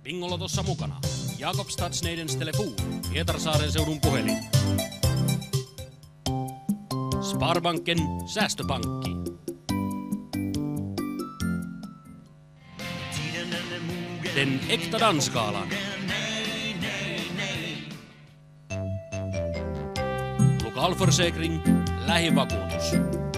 Bingolotossa mukana Jakob Stadsneidens telefon, Pietarsaaren seudun puhelin. Sparbanken säästöpankki. Den äkta dansgalan. Lokalförsäkring, lähivakuutus.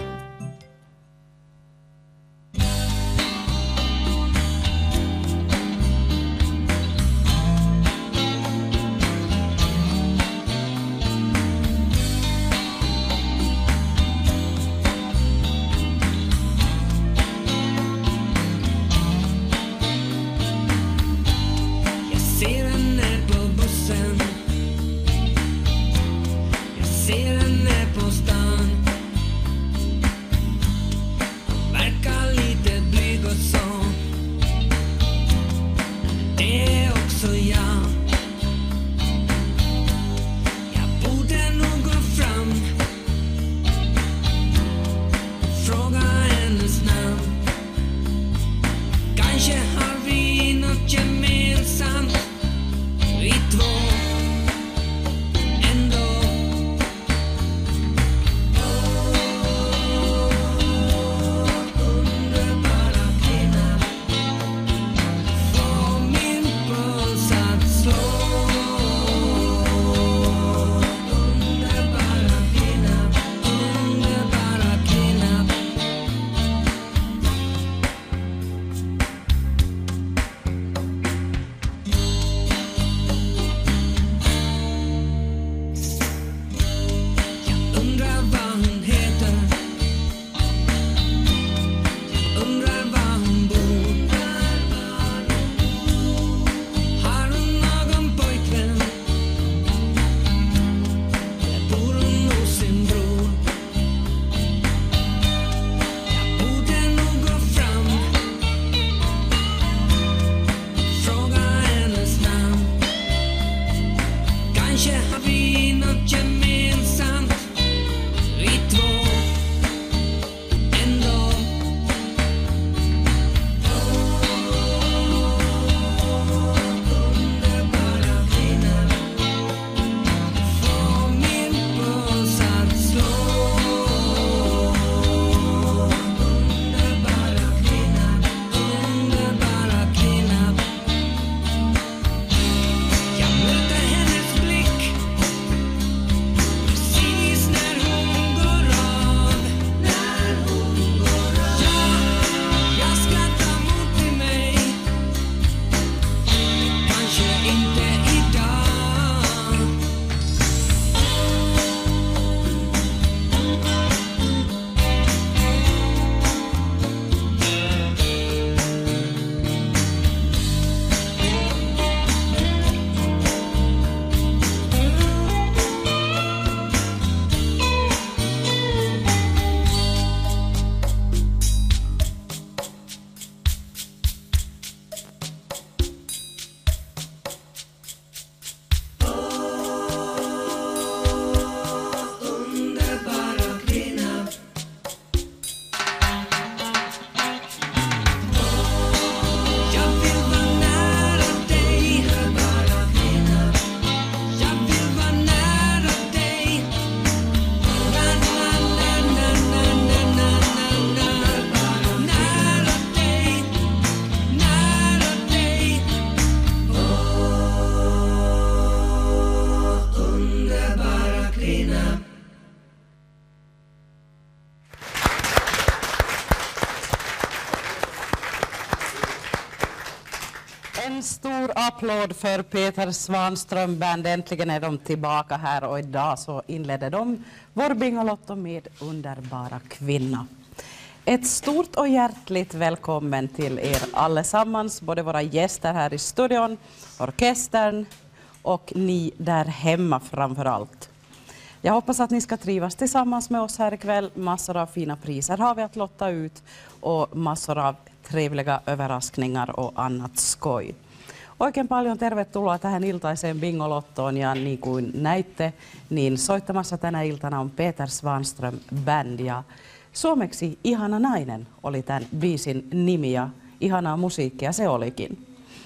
En stor applåd för Peter Svanström Band. Äntligen är de tillbaka här och idag så inledde de vår Bingolotto med Underbara kvinna. Ett stort och hjärtligt välkommen till er allesammans, både våra gäster här i studion, orkestern och ni där hemma framför allt. Jag hoppas att ni ska trivas tillsammans med oss här ikväll. Massor av fina priser har vi att lotta ut och massor av trevliga överraskningar och annat skoj. Oikein paljon tervetuloa tähän iltaiseen Bingolottoon ja niin kuin näitte, niin soittamassa tänä iltana on Peter Svanström Band ja suomeksi Ihana nainen oli tämän biisin nimi ja ihanaa musiikkia se olikin.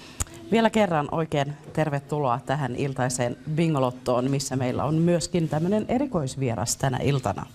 Vielä kerran oikein tervetuloa tähän iltaiseen Bingolottoon, missä meillä on myöskin tämmöinen erikoisvieras tänä iltana.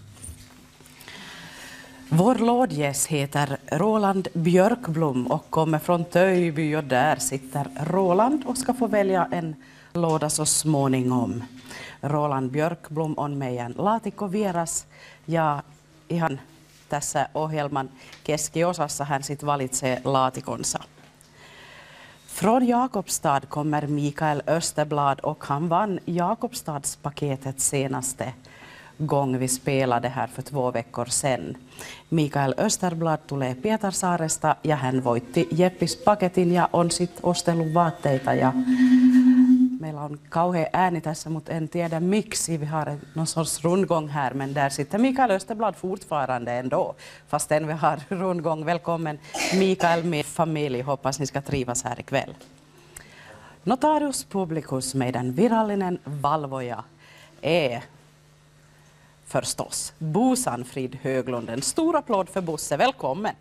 Vår lådgäst heter Roland Björkblom och kommer från Töjby, och där sitter Roland och ska få välja en låda så småningom. Roland Björkblom on meidän laatikkovieras ja ihan tässä ohjelman keskiosassa hän sit valitsee laatikonsa. Från Jakobstad kommer Mikael Österblad och han vann Jakobstadspaketet senaste gång vi spelade här för 2 veckor sedan. Mikael Österblad tulee Pietarsaaresta ja hän voitti Jeppis-paketin ja on sitten ostellut vaatteita. Ja meillä on kauhea ääni tässä, mutta en tiedä miksi. Vi har någon sorts rundgång här, men där sitter Mikael Österblad fortfarande ändå. Fastän vi har rundgång. Välkommen Mikael med familj. Hoppas ni ska trivas här ikväll. Notarius publicus, meidän virallinen valvoja, är förstås Bo Sandfrid Höglund. En stor applåd för Bosse. Välkommen.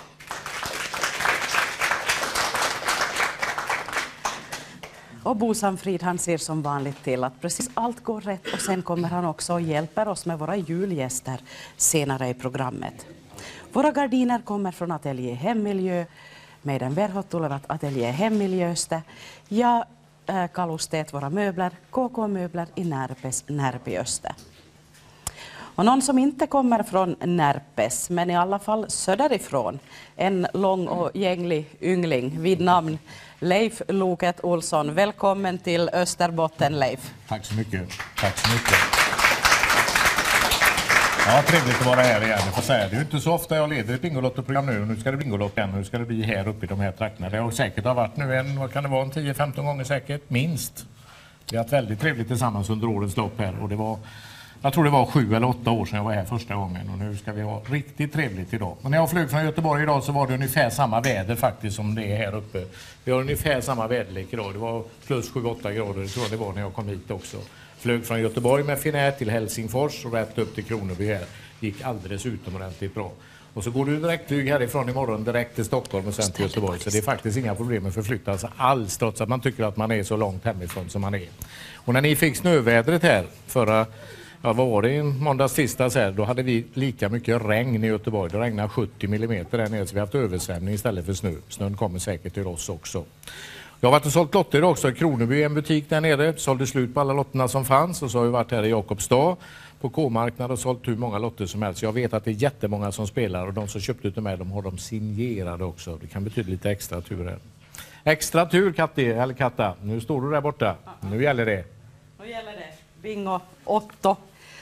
Och Bo Sandfrid, han ser som vanligt till att precis allt går rätt, och sen kommer han också och hjälper oss med våra julgäster senare i programmet. Våra gardiner kommer från Ateljé Hemmiljö. Meidän verhot tulevat Ateljé Hemmiljöstä ja kalusteet, våra möbler, KK-möbler i Närpes Närpiöstä. Och någon som inte kommer från Närpes, men i alla fall söderifrån, en lång och gänglig yngling vid namn Leif Loket Olsson. Välkommen till Österbotten, Leif. Tack så mycket. Tack så mycket. Ja, trevligt att vara här igen. Jag får säga, det är ju inte så ofta jag leder ett Bingolotto-program nu. Nu ska det Bingolotto igen. Nu ska det bli här uppe i de här trakterna. Det har säkert varit nu vad kan det vara, 10-15 gånger säkert, minst. Vi har haft väldigt trevligt tillsammans under årens lopp här. Och det var, jag tror det var 7 eller 8 år sedan jag var här första gången. Och nu ska vi ha riktigt trevligt idag. Men när jag flög från Göteborg idag så var det ungefär samma väder faktiskt som det är här uppe. Vi har ungefär samma väderlek idag. Det var plus 7-8 grader, det tror jag det var när jag kom hit också. Flög från Göteborg med Finnair till Helsingfors och rätt upp till Kronoby här. Gick alldeles utomordentligt bra. Och så går du direktflyg härifrån imorgon direkt till Stockholm och sen till Göteborg. Så det är faktiskt inga problem med förflytta sig alls, trots att man tycker att man är så långt hemifrån som man är. Och när ni fick snövädret här förra, ja, vad var det, i måndags tisdags här, då hade vi lika mycket regn i Göteborg. Det regnade 70 millimeter där nere, så vi har haft översvämning istället för snö. Snön kommer säkert till oss också. Jag har varit och sålt lotter också i Kronoby, en butik där nere. Sålde slut på alla lotterna som fanns, och så har vi varit här i Jakobstad på K-marknad och sålt hur många lotter som helst. Jag vet att det är jättemånga som spelar, och de som köpt ut dem här, de har dem signerade också. Det kan betyda lite extra tur här. Extra tur, Katti, eller Katta. Nu står du där borta. Nu gäller det. Nu gäller det. Bingo Otto.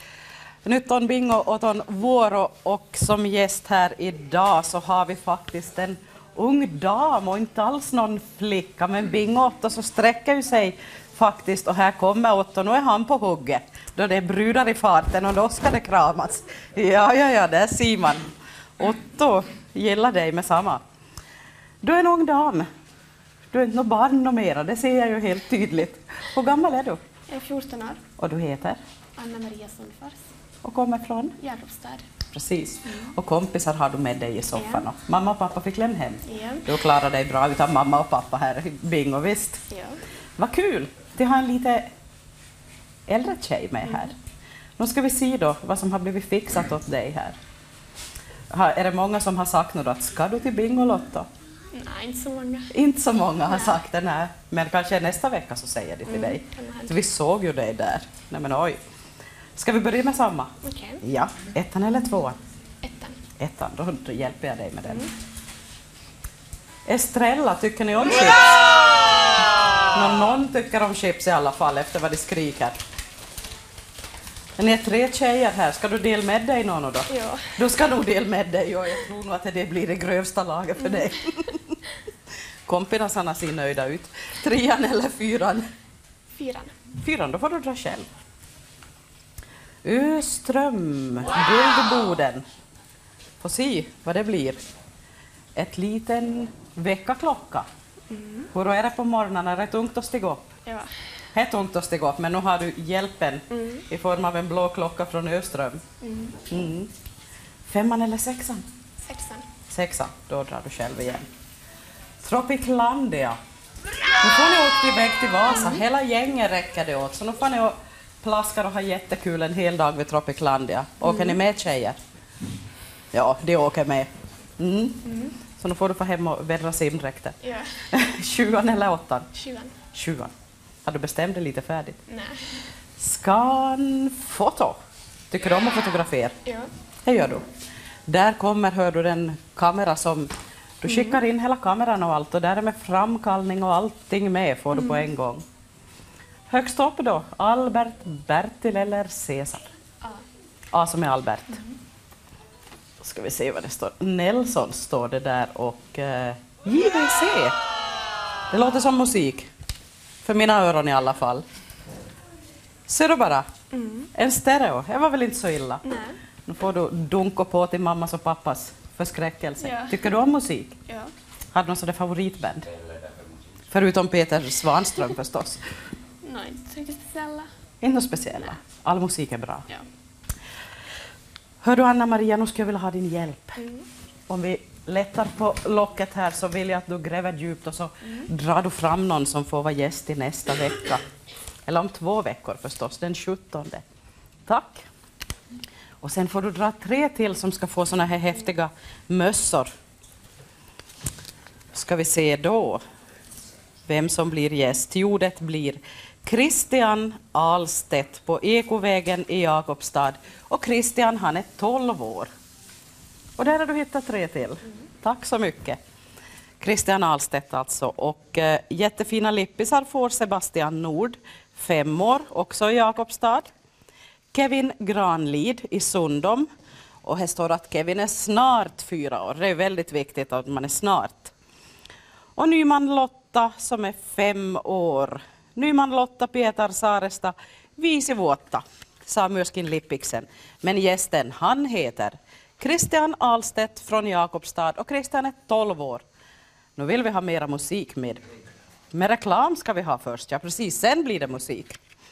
Nyt on Bingo Oton vuoro, och som gäst här idag så har vi faktiskt en ung dam och inte alls någon flicka, men Bingo Otto så sträcker ju sig faktiskt, och här kommer Otto, nu är han på hugget. Då det är brudar i farten och då ska det kramas. Ja, där ser man. Otto gillar dig med samma. Du är en ung dam. Du är inte något barn och mera, det ser jag ju helt tydligt. Hur gammal är du? Jag är 14 år. Och du heter? Anna-Maria Sundfors. Och kommer från? Jakobstad. Precis. Och kompisar har du med dig i soffan. Ja. Mamma och pappa fick lämna hem. Ja. Du klarar dig bra utan mamma och pappa här i Bingo, visst? Ja. Vad kul! Det har en lite äldre tjej med här. Nu ska vi se då vad som har blivit fixat åt dig här. Är det många som har sagt nu då att ska du till Bingolotto? Nej, inte så många. Inte så många har sagt det, nej. Men kanske nästa vecka så säger de till dig. Så vi såg ju dig där. Nej men oj. Ska vi börja med samma? Okej. Ja, 1 eller 2? 1. 1, då hjälper jag dig med den. Estrella, tycker ni om chips? Någon tycker om chips i alla fall efter vad de skriker. Ni är 3 tjejer här, ska du dela med dig någon då? Ja. Du ska nog dela med dig, och jag tror nog att det blir det grövsta laget för dig. Kompisarna ser nöjda ut. 3 eller 4? 4. 4, då får du dra själv. Öström, Guldboden. Får se vad det blir. Ett liten väckarklocka. Hur är det på morgonen? Är det tungt att stiga upp? Ja. Det är tungt att stiga upp, men nu har du hjälpen i form av en blå klocka från Öström. 5 eller 6? 6. 6, då drar du själv igen. Tropiclandia. Nu får ni åka iväg till Vasa. Hela gängen räcker det åt. Så nu får ni och plaskar och ha jättekul en hel dag vid Tropiclandia. Åker ni med, tjejer? Ja, det åker med. Så nu får du få hem och vädra simdräkten. Ja. 20 eller 8? 20. Har du bestämt det lite färdigt? Nej. Scanfoto. Tycker du om att fotografera? Ja. Det gör du. Där kommer, hör du, den kamera som du skickar in hela kameran och allt, och där är med framkallning och allting med får du på en gång. Högst upp då, Albert, Bertil eller Cesar? A som är Albert. Ska vi se vad det står. Nelson står det där och JVC. Det låter som musik. För mina öron i alla fall. Ser du bara? En stereo, det var väl inte så illa? Nej. Nu får du dunka på till mammas och pappas förskräckelse. Ja. Tycker du om musik? Ja. Har du någon sån där favoritband? Förutom Peter Svanström förstås. Nej, inte riktigt speciella. Inte något speciella. All musik är bra. Ja. Hör du, Anna-Maria, nu skulle jag vilja ha din hjälp. Om vi lättar på locket här så vill jag att du gräver djupt och så drar du fram någon som får vara gäst i nästa vecka. Eller om 2 veckor förstås, den 17. Tack. Och sen får du dra 3 till som ska få såna här häftiga mössor. Ska vi se då vem som blir gäst. Jo, det blir Christian Ahlstedt på Ekovägen i Jakobstad. Och Christian, han är 12 år. Och där har du hittat 3 till. Tack så mycket. Christian Ahlstedt alltså. Och jättefina lippisar får Sebastian Nord, 5 år, också i Jakobstad. Kevin Granlid i Sundom. Och här står att Kevin är snart 4 år. Det är väldigt viktigt att man är snart. Och Nyman Lotta som är 5 år. Nyman Lotta Peter Saaresta, 5 vuotta, sa myöskin Lippiksen. Men gästen, han heter Christian Ahlstedt från Jakobstad och Christian är 12 år. Nu vill vi ha mera musik med. Men reklam ska vi ha först, ja precis, sen blir det musik.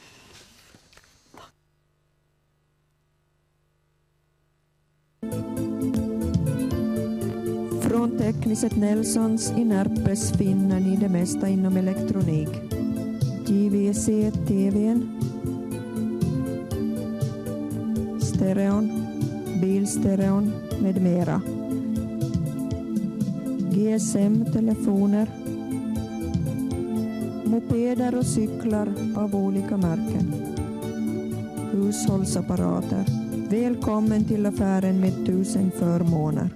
Från Tekniset Nelsons i Närpes finner ni det mesta inom elektronik. JVC-TVn, stereon, bilstereon med mera. GSM-telefoner, mopeder och cyklar av olika märken. Hushållsapparater. Välkommen till affären med 1000 förmåner.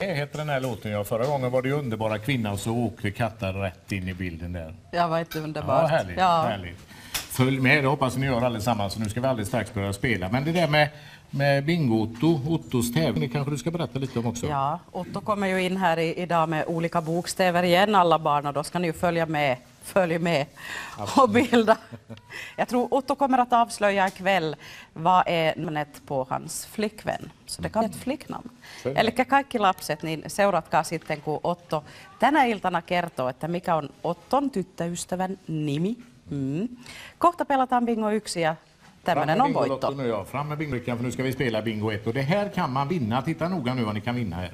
Det heter den här låten. Ja. Förra gången var det Underbara kvinna och så åkte katter rätt in i bilden där. Ja, var inte underbart. Ja, härligt. Ja. Härligt. Följ med, det hoppas ni gör allesammans. Så nu ska vi alldeles strax börja spela. Men det där med Bingo-Ottos tävling, det kanske du ska berätta lite om också. Ja, Otto kommer ju in här idag med olika bokstäver igen, alla barn, och då ska ni ju följa med och bilda. Jag tror Otto kommer att avslöja ikväll vad är namnet på hans flickvän. Så det kan vara ett flicknamn. Eli kaikki lapset, niin seuratkaa sitten, kun Otto tänä iltana kertoo, että mikä on Otton tyttöystävän nimi. Kohta pelataan Bingo 1 ja tämmöinen on voitto. Nu, ja. Fram med bingobrickan, för nu ska vi spela Bingo 1. Och det här kan man vinna. Titta noga nu vad ni kan vinna här.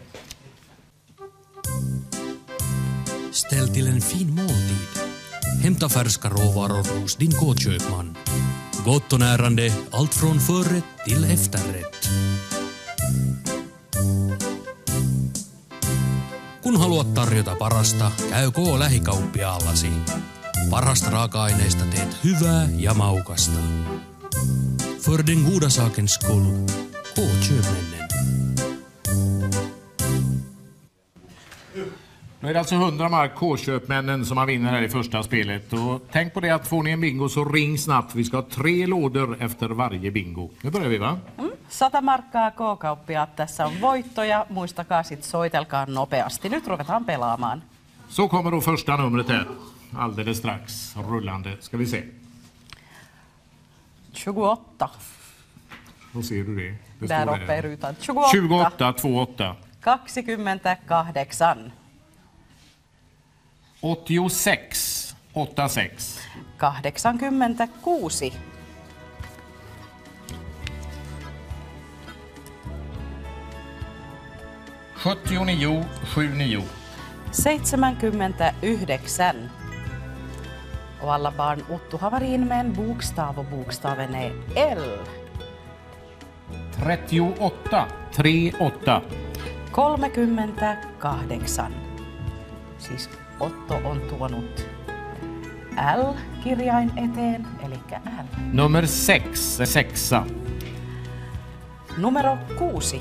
Ställ till en fin måltid. Hämta färska råvaror hos din K-köpman. Gott och närande, allt från förrätt till efterrätt. Kun haluat tarjota parasta, käy K-lähikauppiaallasi. Parasta raaka-aineista teet hyvää ja maukasta. För den goda sakens skull, K-köpmännen. Nu är det alltså 100 mark K-köpmännen som man vinner här i första spelet. Och tänk på det att får ni en bingo så ring snabbt. Vi ska ha 3 lådor efter varje bingo. Nu börjar vi, va? 100 markkaa K-kauppiaat. Tässä on voitto ja muistakaa sit soitelkaa nopeasti. Nyt ruvetaan pelaamaan. Så kommer då första numret här. Alldeles strax. Rullande. Ska vi se. 28. Då ser du det. Det Där står uppe i rutan. 28, 28. 28. 86, 86. 86. 79, 79. 79. Och alla barn, Otto har varit in med en bokstav och bokstaven är L. 38, 38. 38. Siis Otto on tuonut L-kirjain eteen, eli L. Nummer 6, 6. Numero 6.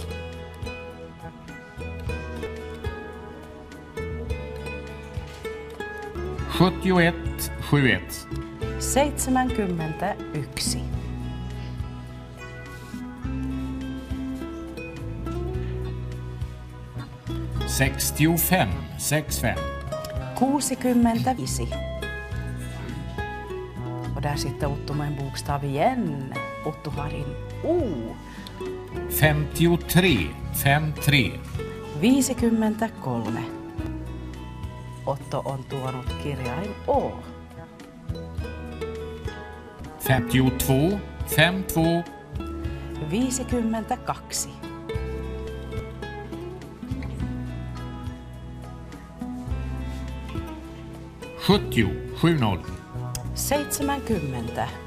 71, 71. 71. 65, 65. 65. Och där sitter Otto med en bokstav igen. Otto har in O. 53, 53. 53. Otto on tuonut kirjain O. 52, 52. 52. 70, 70. 70.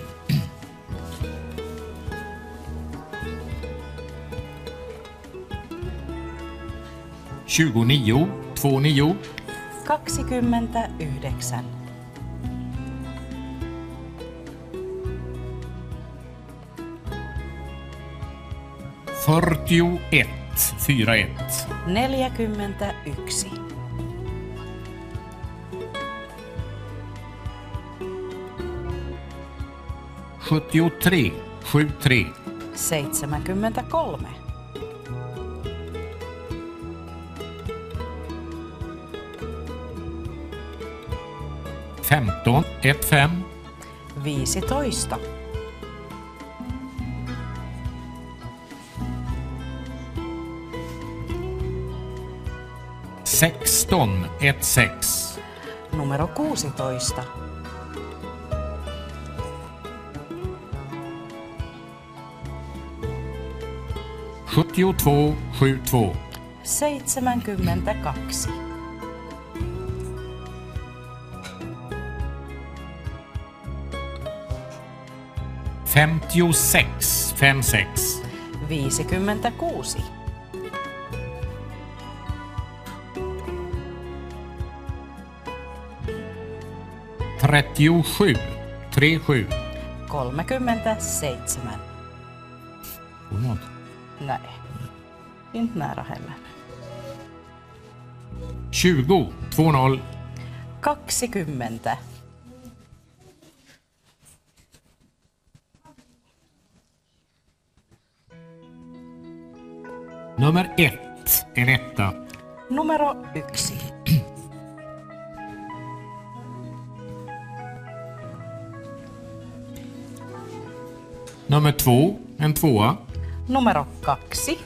29, 29. 29. 41, 41. 41. 73, 73. 73. 15, 15. 15. 16, 16. Numero 16. 72, 72. 72. 56, 56. 56. 37, 37. 37. Onnat. Nej, inte nära heller. 20, 2-0. 20. Nummer 1, en etta. Numero 1. Nummer 2, en tvåa. Numero 2.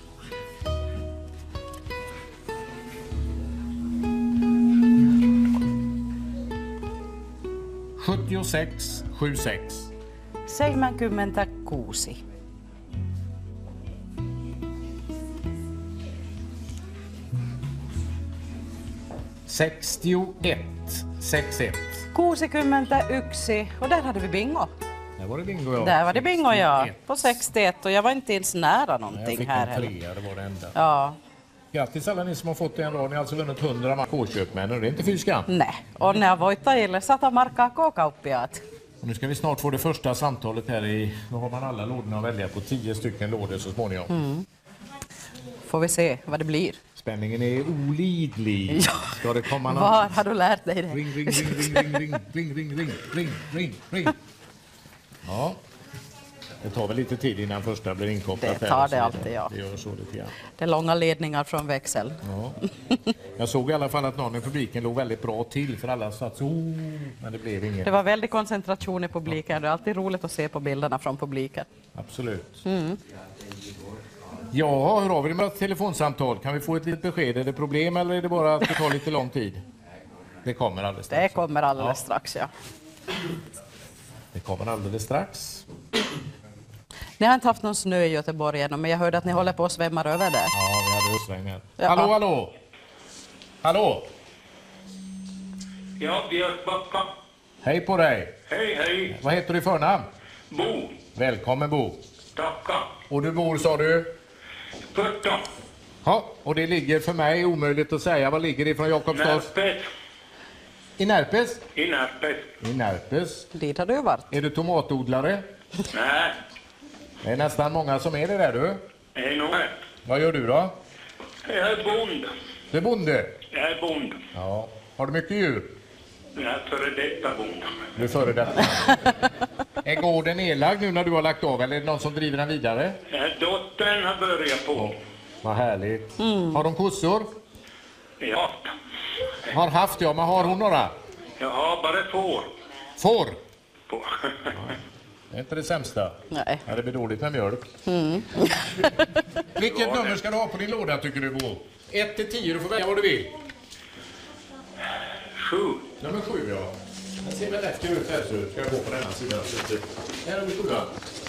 Sex, 76. 76. 61, 61. 61. Och där hade vi bingo. Där var det bingo, ja. Där var det bingo, ja. 61. På 61. Och jag var inte ens nära någonting Jag fick här en heller. 3, det var det enda. Ja. Grattis alla ni som har fått en rad. Ni har alltså vunnit 100 mark K-köpmän. Det är inte fyskan. Nej. Och när voittaa ille 100 markkaa K-kauppiaat. Och nu ska vi snart få det första samtalet här i. Då har man alla lådorna att välja på 10 stycken lådor så småningom. Får vi se vad det blir. Spänningen är olidlig. Ja. Ska det komma något? Var har du lärt dig det? Ring, ring, ring, ring, ring, ring, ring, ring, ring, ring, ring. Ja. Det tar väl lite tid innan första blir inkopplat. Det tar det alltid, ja. Det gör så lite grann. Det är långa ledningar från växel. Ja. Jag såg i alla fall att någon i publiken låg väldigt bra till för alla satt så, men det blev inget. Det var väldigt koncentration i publiken. Det är alltid roligt att se på bilderna från publiken. Absolut. Ja, hur har vi det med ett telefonsamtal? Kan vi få ett litet besked? Är det problem eller är det bara att det tar lite lång tid? Det kommer alldeles strax. Det kommer alldeles strax, ja. Det kommer alldeles strax. Ni har inte haft någon snö i Göteborg ännu, men jag hörde att ni håller på att svämma över där. Ja, vi hade uppsväng här. Ja. Hallå, hallå! Hallå! Ja, Björkbacka. Hej på dig! Hej, hej. Vad heter du i förnamn? Bo. Välkommen Bo. Tacka. Och du bor, sa du? Putta. Ja, och det ligger för mig omöjligt att säga. Vad ligger det ifrån Jakobstads? Närpes. I Närpes? I Närpes. I Närpes. Dit har du varit. Är du tomatodlare? Nej, Det är nästan många som är det där du. det är nog rätt. Vad gör du då? Jag är bonde. Du är bonde? Jag är bonde. Ja. Har du mycket djur? Jag är före detta bonde. Du är före detta. Är gården nedlagd nu när du har lagt av eller är det någon som driver den vidare? Dottern har börjat på. Vad härligt. Har de kossor? Ja, Har haft, ja. Men har hon några? jag har bara får. Får? På. Det är inte det sämsta. Nej. Ja, det blir dåligt med mjölk. Vilket nummer ska du ha på din låda tycker du, Bo? 1 till 10, du får välja vad du vill. 7. Nummer 7, ja. Den ser väl efter ut här så ska jag gå på denna sidan. Här har vi 7.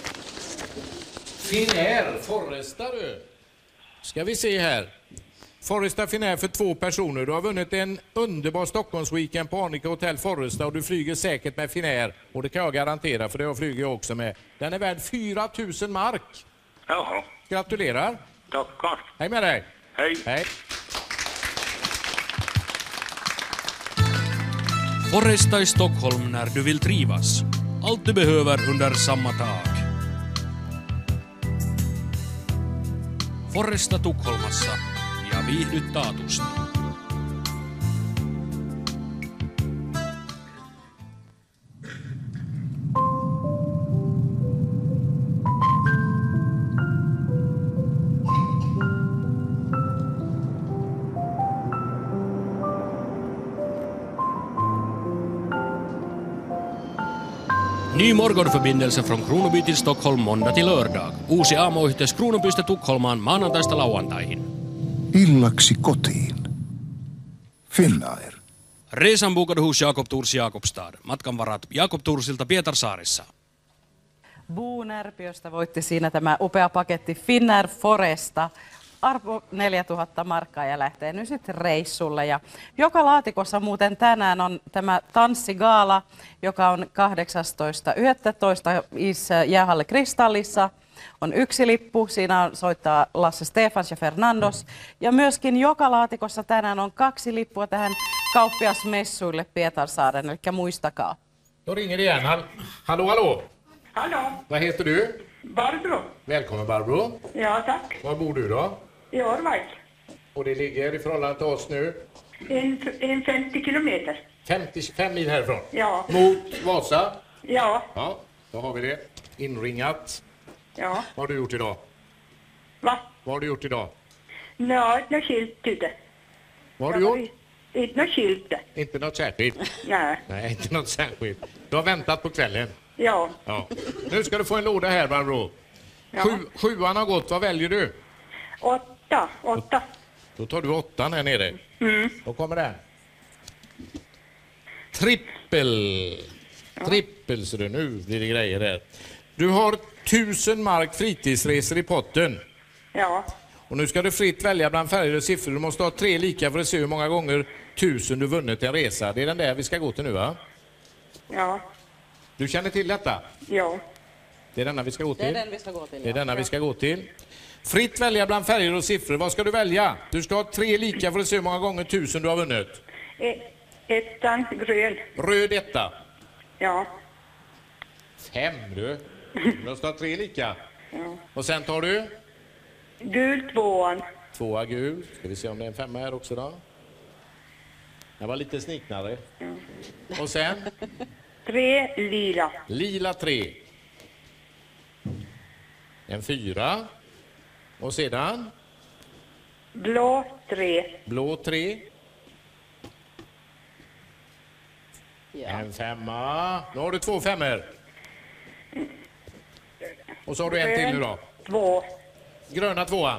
Finnair, Forresta du. Ska vi se här. Forresta Finnair för 2 personer. Du har vunnit en underbar Stockholmsweekend på Arnica Hotel Forresta och du flyger säkert med Finnair. Och det kan jag garantera för det flyger jag också med. Den är värd 4 000 mark. Jaha, Gratulerar. tackar. Hej med dig. Hej. Hej. Forresta i Stockholm när du vill trivas. Allt du behöver under samma tak. Forresta Tukholmassa ja viihdyt taatusti. Ny morgonförbindelse från Kronoby till Stockholm måndag till lördag. Uusi aamuohjeus Kronobystä Tukholmaan maanantaista lauantaihin. Illaksi kotiin. Finnair. Resan bokad hos Jakob Tours Jakobstad. Matkan varat Jakob Toursilta Pietarsaarissa. Bo Närpiöstä voitti siinä tämä upea paketti Finnair Foresta. Arvo 4000 markkaa ja lähtee nyt sitten reissulle. Ja joka laatikossa muuten tänään on tämä tanssigaala, joka on 18.11. Jäähalli Kristallissa. On 1 lippu, siinä on soittaa Lasse Stefans ja Fernandos. Ja myöskin joka laatikossa tänään on 2 lippua tähän kauppiasmessuille Pietarsaaren, eli muistakaa. Då ringer det igen. Hallå, hallå. Hallå, Vad heter du? Barbro. Välkommen Barbro. Ja, tack. Var bor du då? I Orvik. Och det ligger i förhållande till oss nu? En 50 kilometer. 55 mil härifrån? Ja. Mot Vasa? Ja. Ja, då har vi det. Inringat. Ja. Vad har du gjort idag? Va? Vad har du gjort idag? Nå, något skilt ute. Vad har du gjort? Inte något skilt. Inte något särskilt? Nej. Nej, inte något särskilt. Du har väntat på kvällen? Ja. Ja. Nu ska du få en låda här, Barbro. Ja. Sjuan har gått. Vad väljer du? 8. Då tar du 8 här nere. Då kommer den. Trippel. Trippel, så det nu blir det grejer där. Du har 1000 mark fritidsresor i potten. Ja. Och nu ska du fritt välja bland färger och siffror. Du måste ha 3 lika för att se hur många gånger 1000 du vunnit en resa. Det är den där vi ska gå till nu, va? Ja. Du känner till detta? Ja. Det är denna vi ska gå till. Det är den vi ska gå till. Det är denna vi ska gå till. Fritt välja bland färger och siffror. Vad ska du välja? Du ska ha 3 lika för att se hur många gånger 1000 du har vunnit. Ettan, grön. Röd etta. Ja. 5 du. Du ska ha 3 lika. Ja. Och sen tar du? Gul, 2. 2 gul. Ska vi se om det är en 5 här också då. Det var lite sniknare. Ja. Och sen? 3, lila. Lila 3. En 4. Och sedan? Blå, 3. Blå 3. Ja. En 5. Då har du 2 5-er. Och så har du en till nu då. 2. Gröna 2.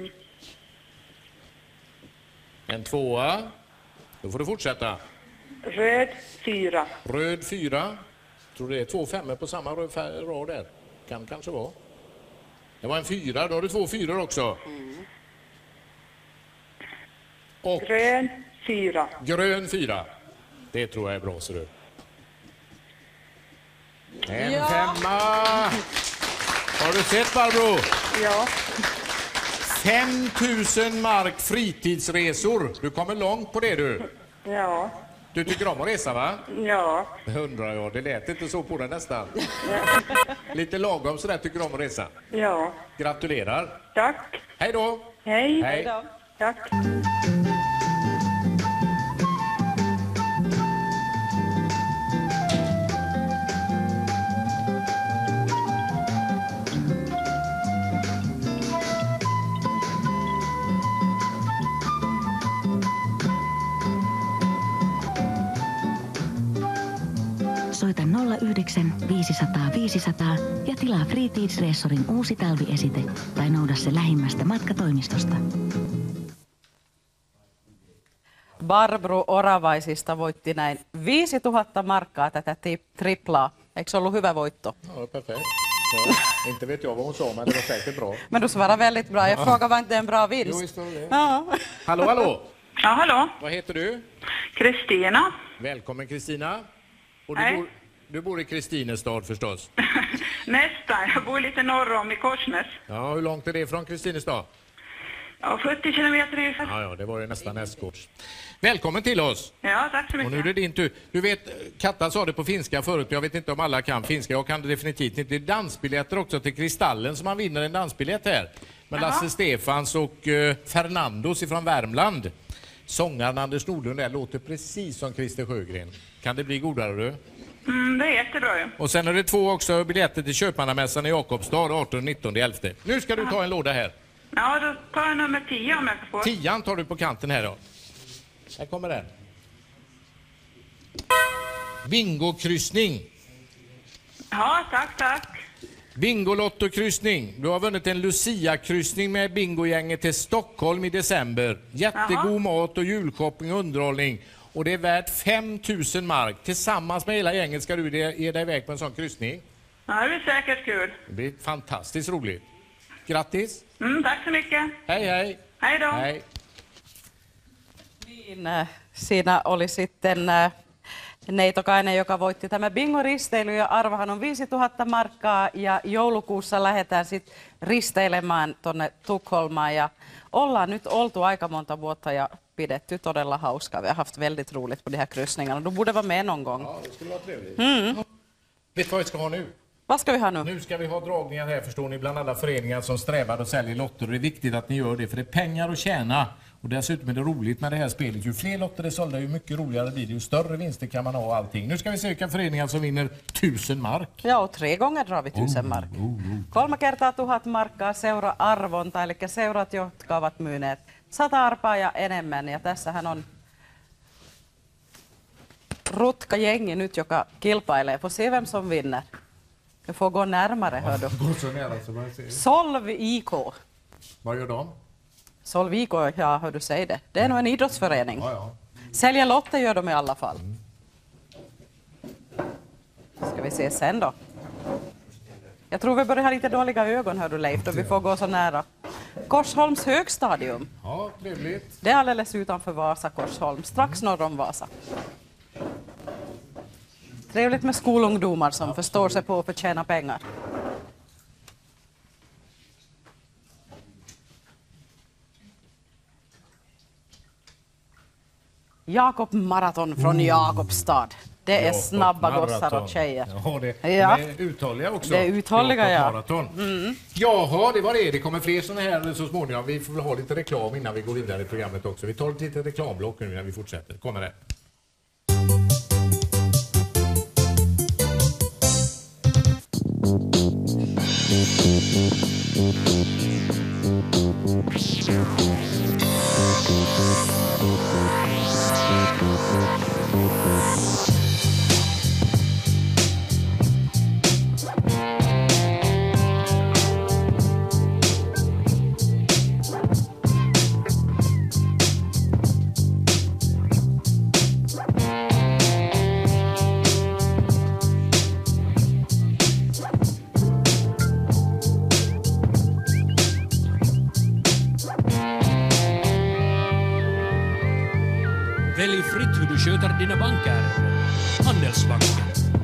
En 2. Då får du fortsätta. Röd, 4. Röd 4. Tror det är 2 5 på samma rad där. Kan kanske vara. Det var en 4. Då har du 2 4 också. Och Grön, 4. grön 4. Det tror jag är bra, så du. En 5. Har du sett, Barbro? Ja. 5000 mark fritidsresor. Du kommer långt på det, du. Ja. Du tycker om att resa, va? Ja. Det undrar jag. Det lät inte så på den nästan. Lite lagom så där tycker du om att resa. Ja. Gratulerar. Tack. Hej då. Hej. Hej. Tack. Soita 09 500 500 ja tilaa Fritidsreessorin uusi talviesite tai nouda se lähimmästä matkatoimistosta. Barbro Oravaisista voitti näin 5000 markkaa tätä triplaa. Eikö se ollut hyvä voitto? Ja, perfekt. Ja, inte vet jag vad hon sa, men det var säkert bra. Men du svarade väldigt bra. Jag frågade var inte en bra vinst. Jo, visst var det. Ja. Hallå, hallå. Ja, hallå. Vad heter du? Kristina. Välkommen, Kristina. Och Hej. du bor i Kristinestad förstås. Nästan. Jag bor lite norr om i Korsnäs. Ja, hur långt är det från Kristinestad? Ja, 70 kilometer ungefär. Ja, det var ju nästan nästgårds. Välkommen till oss. Ja, tack så mycket. Och nu är det din tur. Du vet, Katta sa det på finska förut. Jag vet inte om alla kan finska. Jag kan det definitivt inte. Det är dansbiljetter också till Kristallen, så man vinner en dansbiljett här. Med Lasse Stefans och Fernandos ifrån Värmland. Sångaren Anders Nordlund där låter precis som Christer Sjögren. Kan det bli godare, du? Det är jättebra ju. Och sen är det 2 också biljetter till Köpmannamässan i Jakobstad 18-19/11. Nu ska du ta en låda här. Ja, då tar jag nummer 10 om jag får. 10 tar du på kanten här då. Här kommer den. Bingo-kryssning. Ja, tack. Bingolotto-kryssning. Du har vunnit en Lucia-kryssning med bingogänget till Stockholm i december. Jättegod mat och julshopping och underhållning. Och det är värt 5000 mark. Tillsammans med hela gänget ska du ge dig iväg på en sån kryssning. Ja, det blir säkert kul. Det blir fantastiskt roligt. Grattis. Tack så mycket. Hej, hei. Hej då. Hei. Niin, siinä oli sitten Neitokainen, joka voitti tämä bingo-risteily, ja arvahan on 5000 markkaa, ja joulukuussa lähdetään sitten risteilemään tonne Tukholmaan, ja ollaan nyt oltu aika monta vuotta ja pidetty todella hauskaa. Vi har haft väldigt roligt på de här kryssningarna. Du borde vara med någon gång. Ja, det skulle vara trevligt. Vet du vad vi ska ha nu? Vad ska vi ha nu? Nu ska vi ha dragningar här, förstår ni, bland alla föreningar som strävar och säljer lotter. Det är viktigt att ni gör det, för det är pengar att tjäna. Och dessutom är det roligt med det här spelet. Ju fler lotter det sålda, ju mycket roligare blir det. Ju större vinster kan man ha och allting. Nu ska vi se vilka föreningar som vinner 1000 mark. Ja, och 3 gånger drar vi 1000 mark. Kolme kertaa 1000 markkaa seura-arvonta, eli seurat, jotka ovat myyneet 100 arpaa ja enemmän. Ja tässähän on rutka gängi nyt, joka kilpailee. Får se vem som vinner. Du får gå närmare, hör du. Gå så nära så man ser. Solv IK. Vad gör de? Solv IK, ja, hör du säger det. Det är nog en idrottsförening. Ja. Sälja lotter gör de i alla fall. Ska vi se sen då. Jag tror vi börjar ha lite dåliga ögon, hör du Leif, då vi får gå så nära. Korsholms högstadium. Ja, trevligt. Det är alldeles utanför Vasa, Korsholm, strax norr om Vasa. Trevligt med skolungdomar som förstår sig på att förtjäna pengar. Jakob Marathon från Jakobstad. Det är snabba gossar och tjejer. Ja, det är uthålliga också. Det är uthålliga, ja. Jaha, det var det. Det kommer fler sådana här så småningom. Vi får ha lite reklam innan vi går vidare i programmet också. Vi tar ett litet reklamblock nu när vi fortsätter. Kommer det. Välj fritt hur du sköter dina bankärenden. Handelsbanken.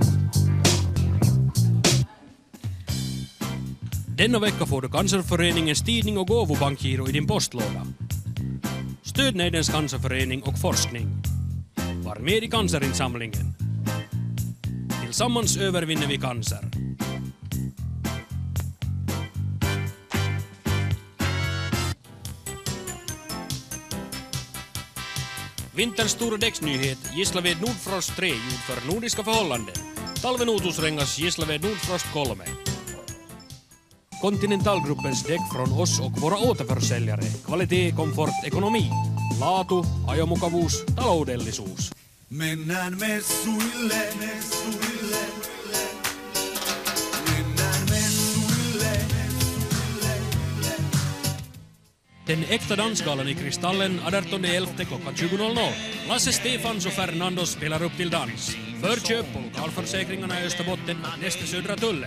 Denna vecka får du Cancerföreningens tidning och gåvobankgiro i din postlåda. Stöd Neidens cancerförening och forskning. Var med i cancerinsamlingen. Tillsammans övervinner vi cancer. Vinterns stora däcksnyhet, Gislaved Nordfrost 3 gjord för nordiska förhållanden. Talven Otusrengas Gislaved Nordfrost 3. Continentalgruppens däck från oss och våra återförsäljare. Kvalitet, komfort, ekonomi. Laatu, ajomukavuus, taloudellisuus. Mennään messuille, messuille. Den äkta dansgalan i Kristallen 18.11 klockan 20.00. Lasse Stefans och Fernando spelar upp till dans. Förköp på lokalförsäkringarna i Österbotten och nästa Södra Tullen.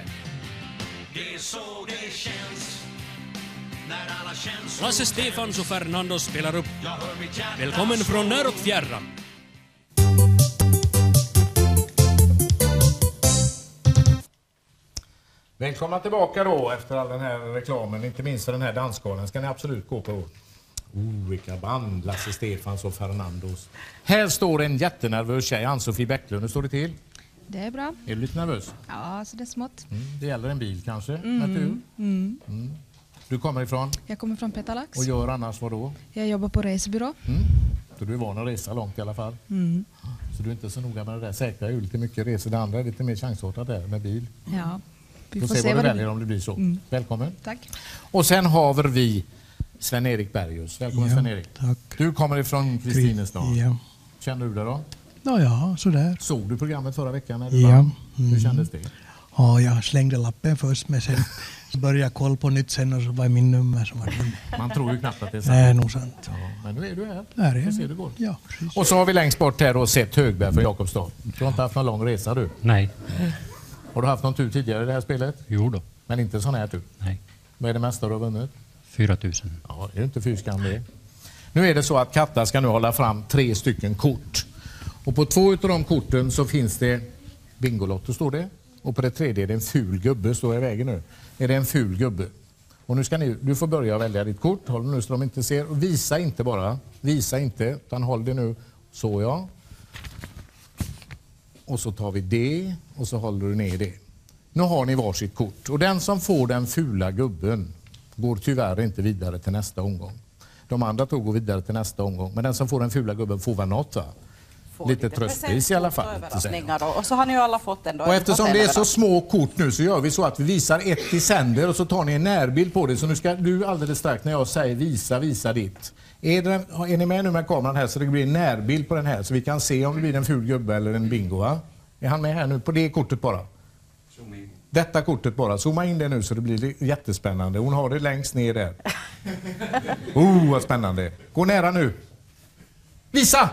Lasse Stefans och Fernando spelar upp. Välkommen från när och fjärran. Välkomna tillbaka då efter all den här reklamen, inte minst för den här dansgalan. Ska ni absolut gå på. Vilka band, Lasse Stefans och Fernandos. Här står en jättenervös tjej, Ann-Sofie Bäcklund. Hur står det till? Det är bra. Är du lite nervös? Ja, så det är smått. Det gäller en bil kanske, med Du kommer ifrån? Jag kommer från Petalax. Och gör annars vad då? Jag jobbar på resebyrå. Så du är van att resa långt i alla fall? Så du är inte så noga med det där säkra hjulet, lite mycket resor. Det andra är lite mer chansartat där med bil. Ja. Vi får se vad du väljer om det blir så. Välkommen. Tack. Och sen har vi Sven-Erik Bergius. Välkommen Sven-Erik. Tack. Du kommer ifrån Kristinestad. Ja. Känner du det då? Ja, sådär. Såg du programmet förra veckan när du vann? Hur kändes det? Ja, jag slängde lappen först, men sen började jag kolla på nytt sen och så var min nummer som var dum. Man tror ju knappt att det är sant. Nej, nog sant. Ja, men nu är du här. Där är Så jag. ser det går. Ja, precis. Och så har vi längst bort här och sett Högberg från Jakobstad. Du har inte haft någon lång resa du? Nej. Har du haft någon tur tidigare i det här spelet? Jo då. Men inte sån här tur? Nej. Vad är det mesta du har vunnit? 4 000. Ja, det är inte fyrskam det. Nu är det så att Katta ska nu hålla fram 3 stycken kort. Och på 2 av de korten så finns det Bingolotto står det. Och på det tredje är det en ful gubbe, står jag i vägen nu. Är det en ful gubbe? Och nu ska du får börja välja ditt kort. Håll nu så de inte ser. Och visa inte bara. Visa inte, utan håll det nu. Så ja. Och så tar vi det och så håller du ner det. Nu har ni varsitt kort. Och den som får den fula gubben går tyvärr inte vidare till nästa omgång. De andra tog går vidare till nästa omgång. Men den som får den fula gubben får väl något, va? Lite tröstpris i alla fall. Och så har ni ju alla fått en. Och eftersom det är så små kort nu så gör vi så att vi visar ett i sänder och så tar ni en närbild på det. Så nu ska du alldeles strax när jag säger visa ditt. Är ni med nu med kameran här så det blir en närbild på den här så vi kan se om det blir en ful gubbe eller en bingo, va? Är han med här nu på det kortet bara? Detta kortet bara. Zooma in det nu så det blir jättespännande. Hon har det längst ner där. Vad spännande. Gå nära nu. Visa!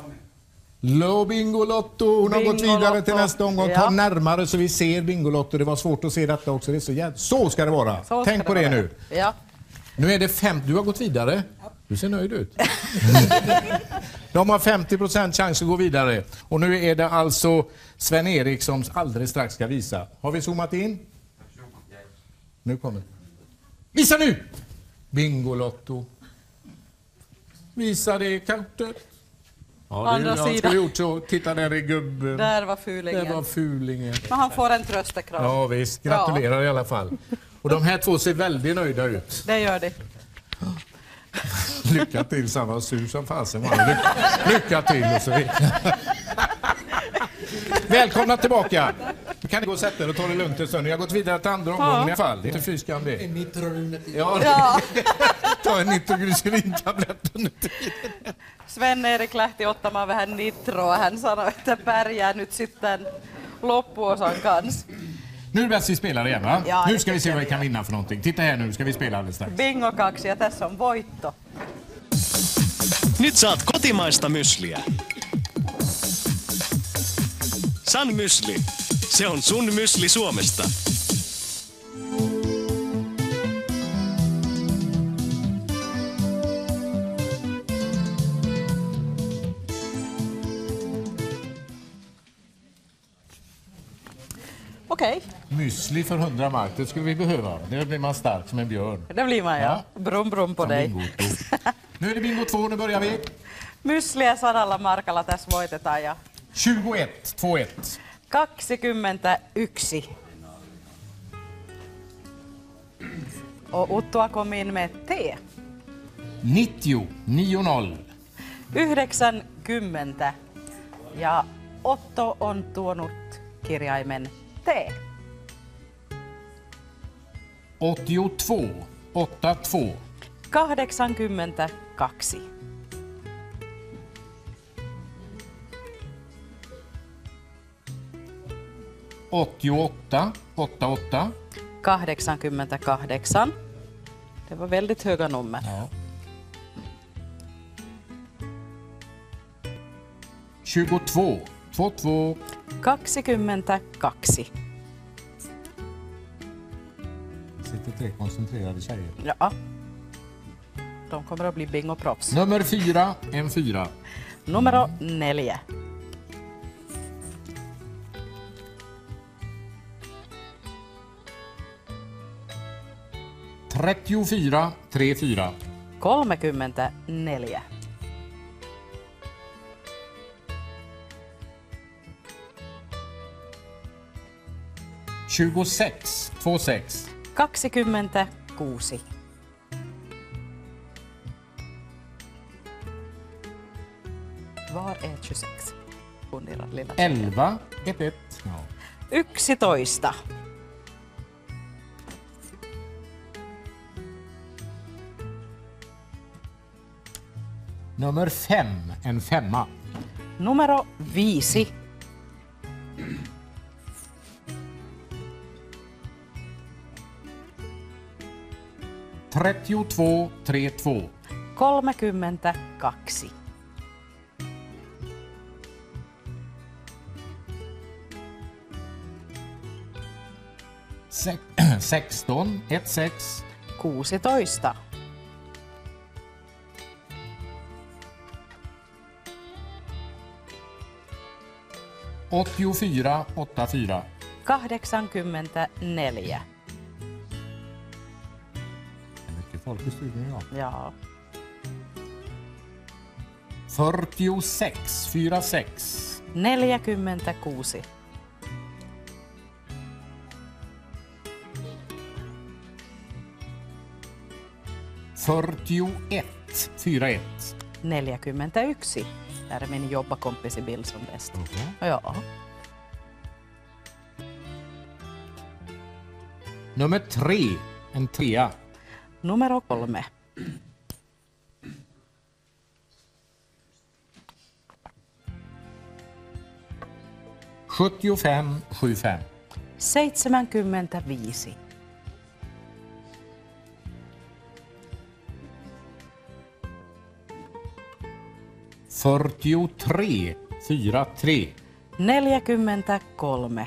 Bingolotto. Hon har gått vidare till nästa omgång. Ta närmare så vi ser Bingolotto. Det var svårt att se detta också. Det är så ska det vara. Tänk på det nu. Ja. Nu är det 5. Du har gått vidare. Du ser nöjd ut. De har 50% chans att gå vidare. Och nu är det alltså Sven-Erik som alldeles strax ska visa. Har vi zoomat in? Nu kommer. Visa nu! Bingolotto. Visa det kortet. Ja, Andra sidan. Ska vi gjort så. Titta där i gubben. Där var fulingen. Det var fulingen. Men han får en tröstekram. Ja visst, gratulerar i alla fall. Och de här två ser väldigt nöjda ut. Det gör det. Lycka till, samma sur som fasen. Lycka till och så vidare. Välkomna tillbaka. Kan ni gå och sätta er och ta det lugnt en stund. Jag har gått vidare till andra omgången i alla fall. Det är inte fyskam det. En nitroglycerin. Ja. Ta en nitroglycerin-tablett under tiden. Sven-Erik lähti ottamaan vähän nitroa. Hän sanoi, että pärjää nyt sitten loppuosan kanssa. Nu är det bäst vi spelar igen, va? Ja, nu ska vi se vad vi kan vinna för någonting. Titta här nu, ska vi spela alldeles strax. Bingo 2 ja tässä on voitto. Nyt saat kotimaista mysliä. Sun Mysli. Se on sun mysli Suomesta. Okej. Müsli för 100 mark, det skulle vi behöva. Det blir man stark som en björn. Det blir man, ja. Brum brum på dig. Nu är det bingo 2, nu börjar vi. Mysliä 100 markalla tässä voitetaan ja 21, 2-1. 21. Och Uttua kom in med T. 90, 9-0. 90. Ja Otto on tuonut kirjaimen T. 82, 8-2. 82. 88, 8-8. 88. Det var väldigt höga nummer. Ja. 22, 2-2. 22. Sitter 3 koncentrerade tjejer. Ja. De kommer att bli bingoproffs. Nummer 4, en 4. Numero 4. 34, 3-4. 34. 26, 2-6. 26. Var är 26? 11, 1-1. Ja. 11. Nummer 5, en 5. Numero 5. 32, 3-2. 32. 16, 1-6. 16. 84, 8-4. 84. Mycket folk i studion, ja. Ja. 46, 4-6. 46. 41. 41. 41. Där är min jobbakompis i bild som bäst. Ja. Nummer 3. En 3. Nummer 3. 75. 75. 75. 43. 43. 43.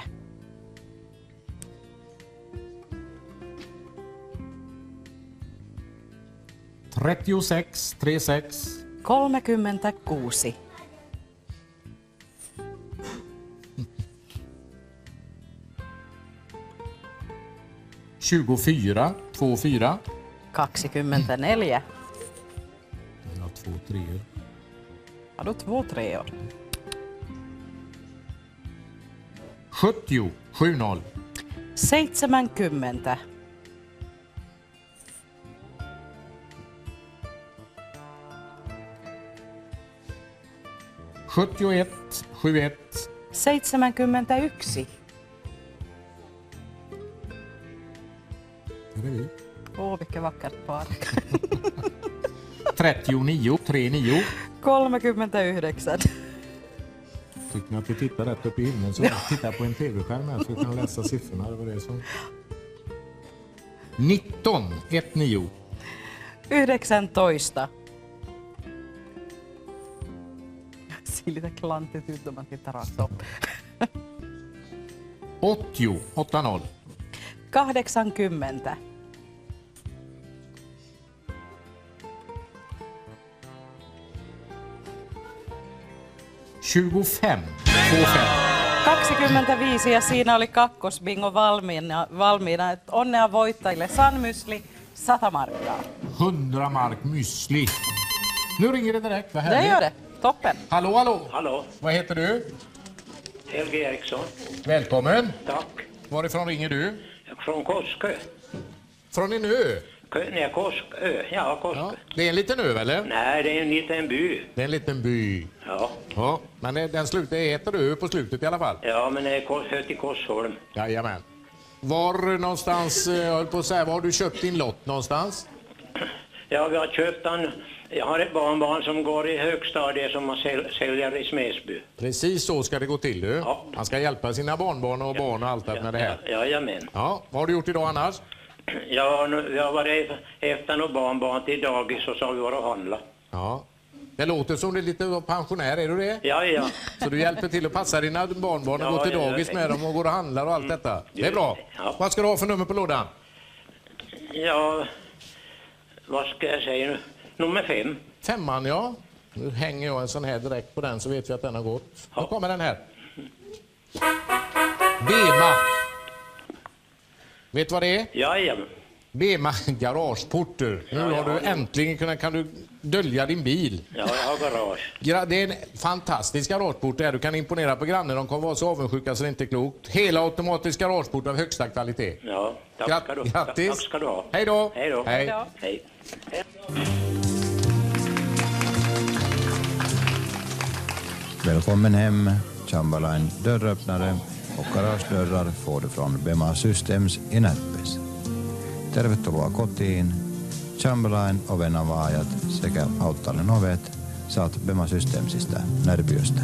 36. 36. 36. 24. 24. 24. Ja, 2 treor. Ja, då 2 treor. 70. 70. 70. 71. 71. 71. Det är vi. Åh, vilket vackert par. 39. 39. 39. Tycker ni att vi tittar rätt upp i himlen så tittar på en tv-skärm här så vi kan läsa siffrorna. Det var det som... 19. 19. 19. Ser lite klantigt ut om man tittar rakt upp. 80. 80. 80. 25. 25 ja siinä oli kakkosbingo valmiina. Et onnea voittajille Sanmysli 100 markkaa. 100 mark müsli. Nu ringer det direkt, vad härligt. Det gör det, toppen. Hallå, hallå. Hallå. Vad heter du? Helge Eriksson. Välkommen. Tack. Varifrån ringer du? Från Koskö. Från en ö? Nej, Koskö. Ja, Koskö. Ja. Det är en liten ö, eller? Nej, det är en liten by. Det är en liten by. Ja. Ja, men den heter ö på slutet i alla fall. Ja, men det hör till Korsholm. Jajamän. Var någonstans, jag höll på att säga, var har du köpt din lott någonstans? Ja, vi har köpt den. Jag har ett barnbarn som går i högstadiet som man säljer i Smedsby. Precis så ska det gå till, du. Ja. Han ska hjälpa sina barnbarn och barn och allt det med det här. Jajamän. Ja, vad har du gjort idag annars? Ja, jag har varit efter något barnbarn till dagis och så har vi varit och handla. Ja. Det låter som du är lite pensionär, är du det? Ja. Så du hjälper till att passa dina barnbarn och gå till dagis med dem och går och handlar och allt detta. Det är bra. Ja. Vad ska du ha för nummer på lådan? Ja, vad ska jag säga nu? Nummer 5. 5:an, ja. Nu hänger jag en sån här direkt på den så vet vi att den har gått. Då kommer den här. Bema. Vet du vad det är? Jajamän. Bema garageporter. Nu har du äntligen kan du dölja din bil. Ja, jag har garage. Det är en fantastisk garageport där. Du kan imponera på grannen. De kommer vara så avundsjuka så det inte är klokt. Hela automatisk garageport av högsta kvalitet. Ja, tack ska du ha. Grattis. Tack ska du ha. Hej då. Hej då. Hej. Hej. Välkommen hem, Chamberlain dörröppnare och garagedörrar får du från Bema Systems i Närpes. Tervetuloa kotiin, Chamberlain ovenavaajat sekä auttalen ovet saat Bema Systemsistä Närpiöstä.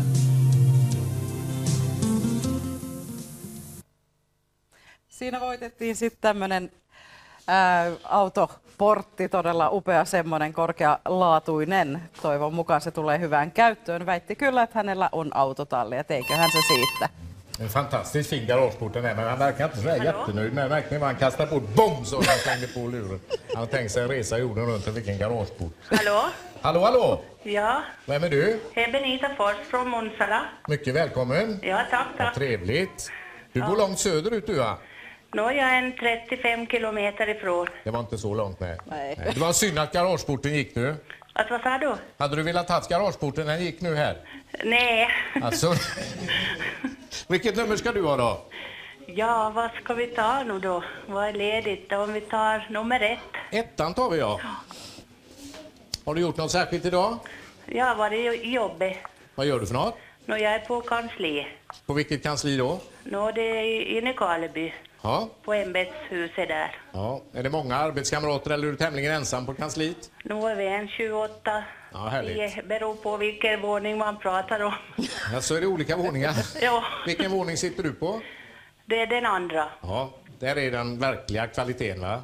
Siinä voitettiin sitten tämmöinen autoportti, todella upea semmoinen korkealaatuinen. Toivon mukaan se tulee hyvään käyttöön. Väitti kyllä, että hänellä on autotalli ja teiköhän se siitä. En fantastiskt fin garageport den här, men han verkar inte så jättenöjd med verkligen. Han kastar på bom så han slängde på luren. Han har tänkt sig en resa jorden runt och vilken garageport. Hallå? Hallå, hallå! Ja, Vem är du? det är Benita Fors från Månsala. Mycket välkommen. Ja, tack. Vad trevligt. Du bor långt söderut du, va? Nå, jag är en 35 kilometer ifrån. Det var inte så långt, nej. Det var synd att garageporten gick nu. Vad sa du? Hade du velat ha garageporten när den gick nu här? Nej. Alltså, vilket nummer ska du ha då? Ja, vad ska vi ta nu då? Vad är ledigt? Om vi tar nummer 1. 1:an tar vi, ja. Har du gjort något särskilt idag? Jag har varit i jobbet. Vad gör du för något? Jag är på kansli. På vilket kansli då? Det är i Nykarleby. Ja. På ämbetshuset där. Ja. Är det många arbetskamrater eller är du tämligen ensam på kansliet? Nu är vi en 28. Ja, härligt. Det beror på vilken våning man pratar om. Ja, så är det olika våningar. Ja. Vilken våning sitter du på? Det är den andra. Ja, där är den verkliga kvaliteten, va?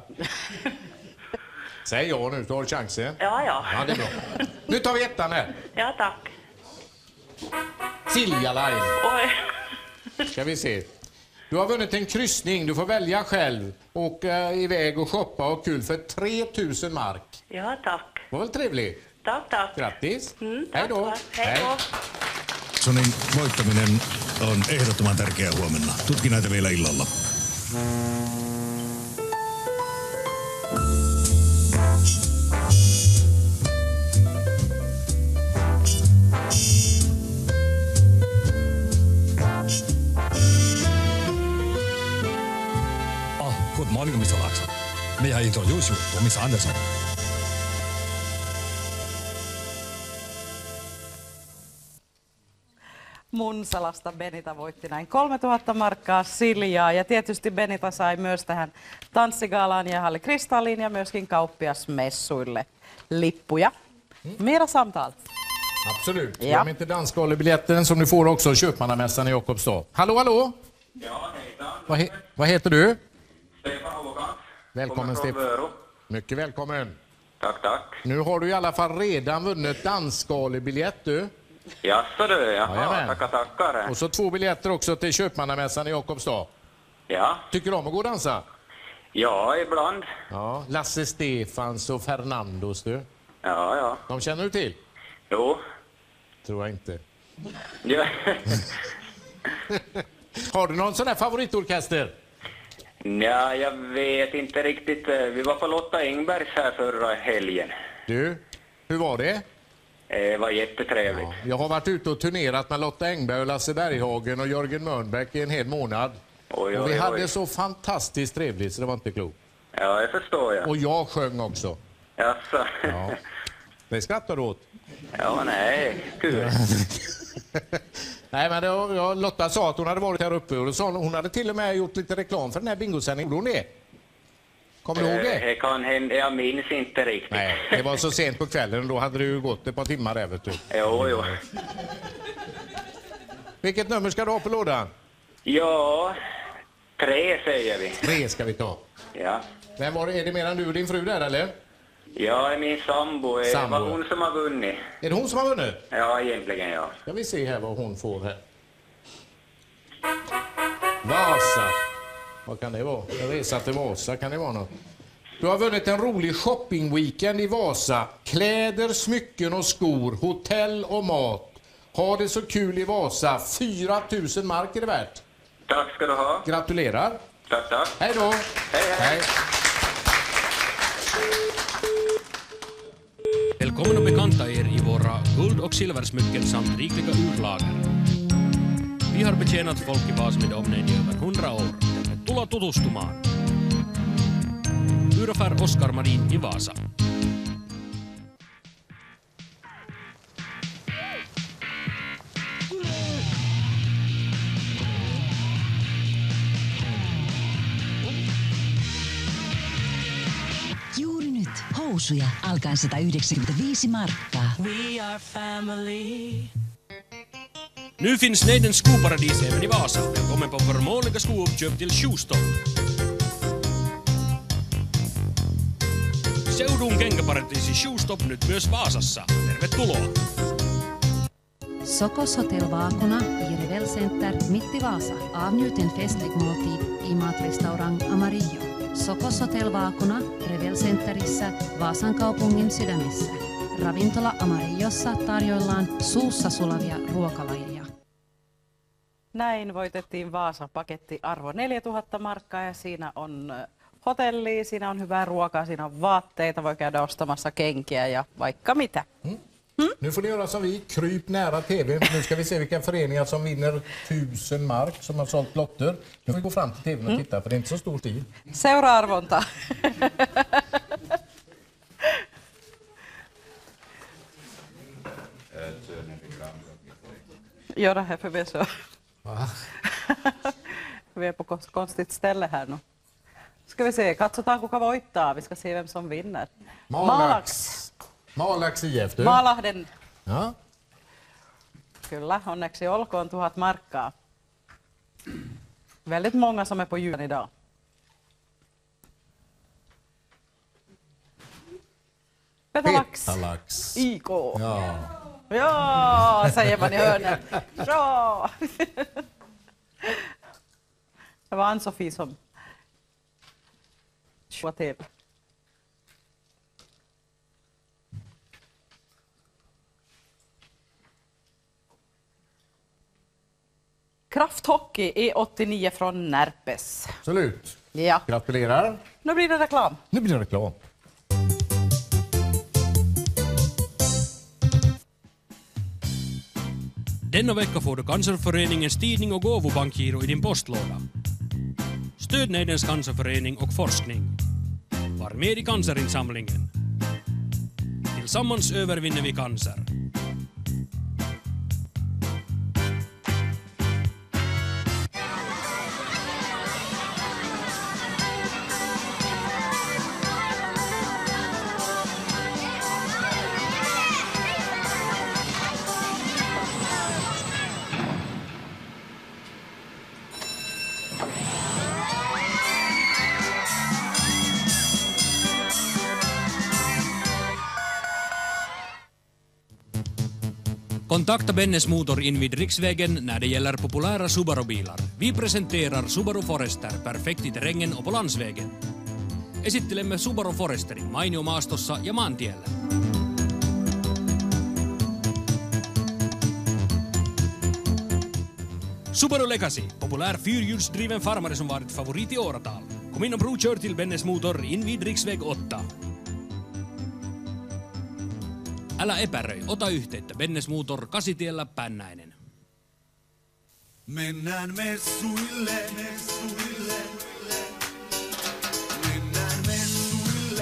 Säg ja nu, du har chansen. Ja. Ja, det är bra. Nu tar vi ettan här. Ja, tack. Silja Line. Oj. Ska vi se. Du har vunnit en kryssning. Du får välja själv. Åka iväg och shoppa och kul för 3000 mark. Ja, tack. Var väl trevligt? Tack. Grattis. Tack. Hej då. Hej då. Så niin, voittaminen on ehdottoman tärkeä huomenna. Tutki näitä vielä illalla. God morning, Mr. Laxon. May I introduce you to Miss Anderson? Munsalasta Benita voitti näin 3000 markkaa Siljaa ja tietysti Benita sai myös tähän tanssigalaan ja Halli Kristalliin ja myöskin kauppiasmessuille lippuja. Mera samtal. Absolut. Ja. Glöm inte dansgalebiljetten som du får också Köpmannamässan i Jakobstad. Hallå, hallå? Ja, hejsan. Vad heter du? Stefan Håkan. Välkommen Stefan. Mycket välkommen. Tack. Nu har du i alla fall redan vunnit dansgalebiljett du. Jaså du, Jajamän. tackar. Och så 2 biljetter också till Köpmannamässan i Jakobstad. Ja. Tycker du om att gå och dansa? Ja, ibland. Ja, Lasse Stefans och Fernandos du. Ja. De känner du till? Jo. Tror jag inte. Ja. Har du någon sån här favoritorkester? Ja, jag vet inte riktigt. Vi var på Lotta Engbergs här förra helgen. Du, hur var det? Det var jättetrevligt. Ja, jag har varit ute och turnerat med Lotta Engberg och Lasse Berghagen och Jörgen Mörnbäck i en hel månad. Och vi hade så fantastiskt trevligt så det var inte klokt. Ja, det förstår jag. Och jag sjöng också. Jaså. Ja. Det skrattar du åt. Ja, nej. Kul. Nej, men Lotta sa att hon hade varit här uppe och sa hon hade till och med gjort lite reklam för den här bingosändningen. Gjorde hon det? Kommer du ihåg det? Det kan hända, jag minns inte riktigt. Nej, det var så sent på kvällen och då hade det ju gått ett par timmar där, vet du. Jo. Vilket nummer ska du ha på lådan? Ja, 3 säger vi. 3 ska vi ta. Ja. Men är det mer än du och din fru där, eller? Ja, min sambo. Det var hon som har vunnit. Är det hon som har vunnit? Ja, egentligen ja. Ska vi se här vad hon får här. Vasa. Vad kan det vara? En resa till Vasa, kan det vara något? Du har vunnit en rolig shoppingweekend i Vasa. Kläder, smycken och skor, hotell och mat. Ha det så kul i Vasa. 4000 mark är det värt. Tack ska du ha. Gratulerar. Tack. Hej då. Hej. Välkommen att bekanta er i våra guld- och silversmycken samt rikliga urlager. Vi har betjänat folk i Vasa med omnejd i över 100 år. Tervetuloa tutustumaan. Pyrofair Oskar Marin i Vasa. Juuri nyt housuja alkaen 195 markkaa. We are family. Nu finns Neidens skoparadis även i Vasa. Välkommen på förmånliga skouppköp till Schuster. Seudun kenkäparadisi Shoestop nyt myös Vaasassa. Tervetuloa! Sokos Hotel Vaakuna i Revel Center mitt i Vasa. Avnjut en festlig måltid i matrestaurang Amarillo. Sokos Hotel Vaakuna Revel Centerissä Vaasan kaupungin sydämessä. Ravintola Amarillossa tarjoillaan suussa sulavia ruokalajeja. Näin voitettiin Vaasa-paketti arvo 4000 markkaa ja siinä on hotelli, siinä on hyvää ruokaa, siinä on vaatteita, voi käydä ostamassa kenkiä ja vaikka mitä. Nu får ni göra som vi, kryp nära tv. Nu ska vi se vilka föreningar som vinner 1000 mark som har sålt lotter. Nu får vi gå fram till tvn och titta för det är inte så stor tid. Seura-arvonta. göra här för vi är så... vi är på konstigt ställe här nu. Ska vi se, katsotaanko voittaa? Vi ska se vem som vinner. Malax IF, du. Maalahden. Ja. Kyllä, onneksi olkoon 1000 markkaa. Väldigt många som är på jorden idag. Petalax. IK. Ja. Ja, säger man i hörnet. Ja. Det var Ann-Sofie som var till. Krafthockey E89 från Närpes. Absolut. Ja. Gratulerar. Nu blir det reklam. Denna vecka får du Cancerföreningens tidning och gåvobankgiro i din postlåda. Stöd Neidens cancerförening och forskning. Var med i cancerinsamlingen. Tillsammans övervinner vi cancer. Kontakta Bennes Motor invid riksvägen när det gäller populära Subaru-bilar. Vi presenterar Subaru Forester perfekt i terrängen och på landsvägen. Esittelemme Subaru Foresterin mainio-maastossa ja maantiellä. Subaru Legacy, populär fyrhjulsdriven farmare som varit favorit i åratal. Kom in och provkör till Bennes Motor invid riksväg 8. Älä epäröi, ota yhteyttä. Bennes Motor, Kasitiellä, Pännäinen. Mennään messuille, messuille. Mennään messuille.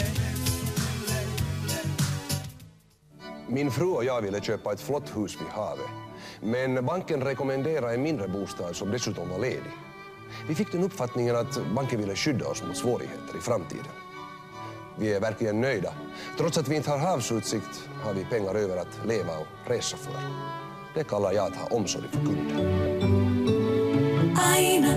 Min fru och jag ville köpa ett flott hus vid havet. Men banken rekommenderade en mindre bostad som dessutom var ledig. Vi fick den uppfattningen att banken ville skydda oss mot svårigheter i framtiden. Vi är verkligen nöjda. Trots att vi inte har havsutsikt har vi pengar över att leva och resa för. Det kallar jag att ha omsorg för kunden. Aina.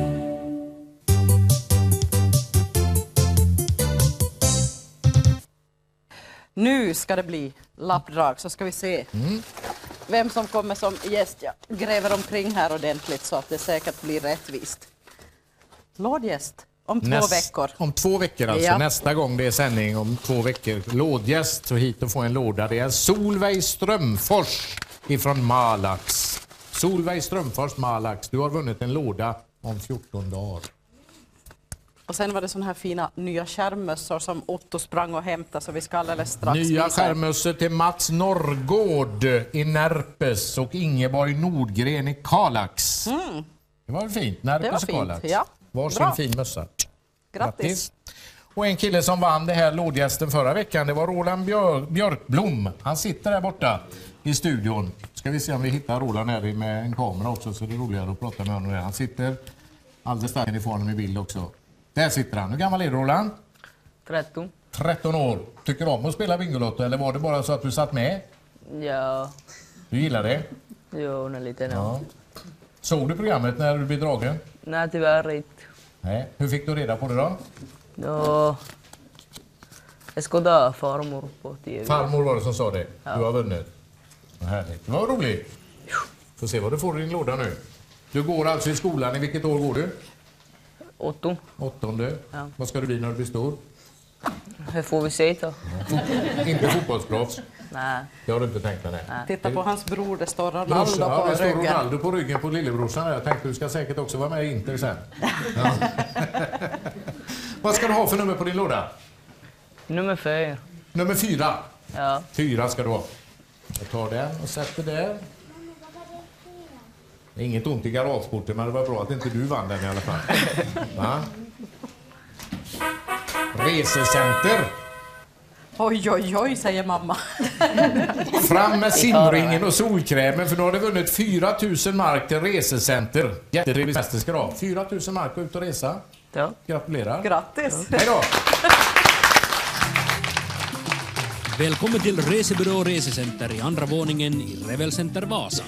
Nu ska det bli lappdrag, så ska vi se vem som kommer som gäst. Jag gräver omkring här ordentligt så att det säkert blir rättvist. Lådgäst. Om 2 veckor. Om 2 veckor alltså. Ja. Nästa gång det är sändning om 2 veckor. Lådgäst, så hit och få en låda. Det är Solveig Strömfors ifrån Malax. Solveig Strömfors, Malax. Du har vunnit en låda om 14 dagar. Och sen var det såna här fina nya skärmmössor som Otto sprang och hämtade, så vi ska alldeles strax Nya visa. skärmmössor till Mats Norrgård i Närpes och Ingeborg Nordgren i Kalax. Det var väl fint? Närpes och Kalax. Ja. Varsin fin mössa. Grattis. Och en kille som vann det här lådgästen förra veckan, det var Roland Björkblom. Han sitter där borta i studion. Ska vi se om vi hittar Roland här med en kamera också, så det är roligare att prata med honom. Han sitter alldeles där ifrån honom i bild också. Där sitter han. Hur gammal är du, Roland? 13. 13 år. Tycker du om att spela Bingolotto, eller var det bara så att du satt med? Ja. Du gillar det? Jo, när liten. Ja. Såg du programmet när du blev dragen? Nej, tyvärr inte. Nej. Hur fick du reda på det då? Ja. Jag skådade farmor på TV. Farmor var det som sa det? Ja. Du har vunnit. Vad härligt. Det var roligt. Får se vad du får i din låda nu. Du går alltså i skolan. I vilket år går du? 8. 8:e. Ja. Vad ska du bli när du blir stor? Hur får vi se då? Inte fotbollsproffs. Nej. Det har du inte tänkt dig? Nej. Titta på hans bror, det står Ronaldo Ja, på det står ryggen. Ronaldo på ryggen på lillebrorsan. Jag tänkte du ska säkert också vara med i Inter sen. Ja. Vad ska du ha för nummer på din låda? Nummer 4. Nummer 4? Ja. 4 ska du ha. Jag tar den och sätter där. Det är inget ont i garageporten, men det var bra att inte du vann den i alla fall. Va? Resecenter. Oj, oj, oj, säger mamma. Fram med simringen och solkrämen, för då har du vunnit 4 000 mark till resecenter. Jättetrevligt fester ska du ha. 4 000 mark och ut och resa. Ja. Gratulerar. Grattis. Hej då. Välkommen till Resebyrå Resecenter i andra våningen i Revel Center Vasa.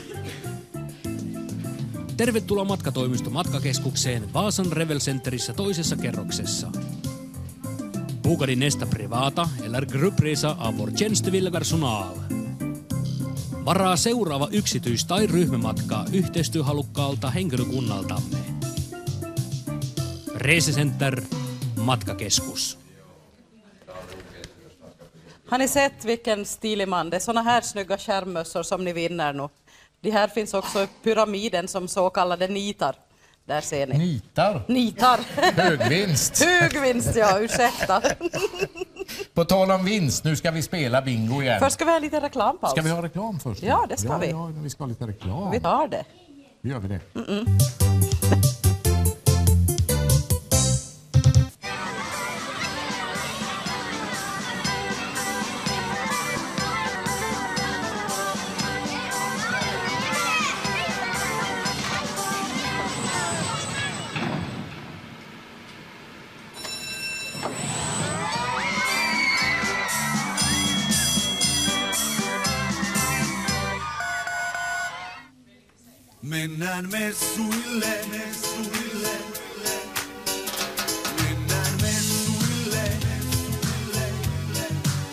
Tervetuloa matkatoimisto Matkakeskukseen Vaasan Revel Centerissä toisessa kerroksessa. Boka din nästa privata eller gruppresa av vår tjänstevilliga personal. Varaa seuraava yksityis- tai ryhmämatka yhteistyöhalukkaalta henkilökunnaltamme. Resecenter Matkakeskus. Har ni sett vilken stilig man? Det är såna här snygga skärmmössor som ni vinner nu. De här finns också i pyramiden som så kallade nitar. Där ser ni. Nitar? Nitar. Högvinst. Högvinst, ja, ursäkta. På tal om vinst, nu ska vi spela bingo igen. Först ska vi ha lite reklampaus. Ska vi ha reklam först? Ja, det ska vi. Ja, vi ska ha lite reklam. Vi tar det. Då gör vi det. Mennään messuille, messuille. Mennään messuille, messuille.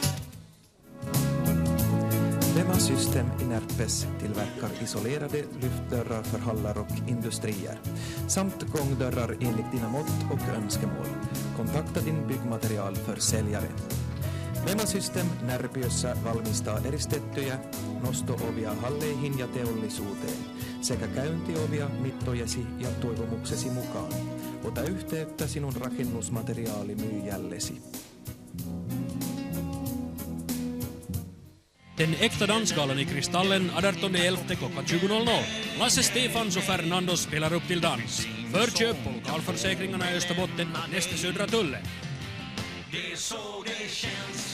Bema System i Närpes tillverkar isolerade lyftdörrar för hallar och industrier samt gångdörrar enligt dina mått och önskemål. Kontakta din byggmaterialförsäljare. Bema System Närpiössä valmistaa eristettyjä nosto-ovia halleihin ja teollisuuteen sekä käyntiovia mittojesi ja toivomuksesi mukaan. Ota yhteyttä sinun rakennusmateriaalimyyjällesi. Den äkta dansgalan i Kristallen 18.11 klockan 20.00. Lasse Stefans och Fernando spelar upp till dans. Förköp på lokalförsäkringarna i Österbotten och nästa Södra Tullen. Det är så det känns.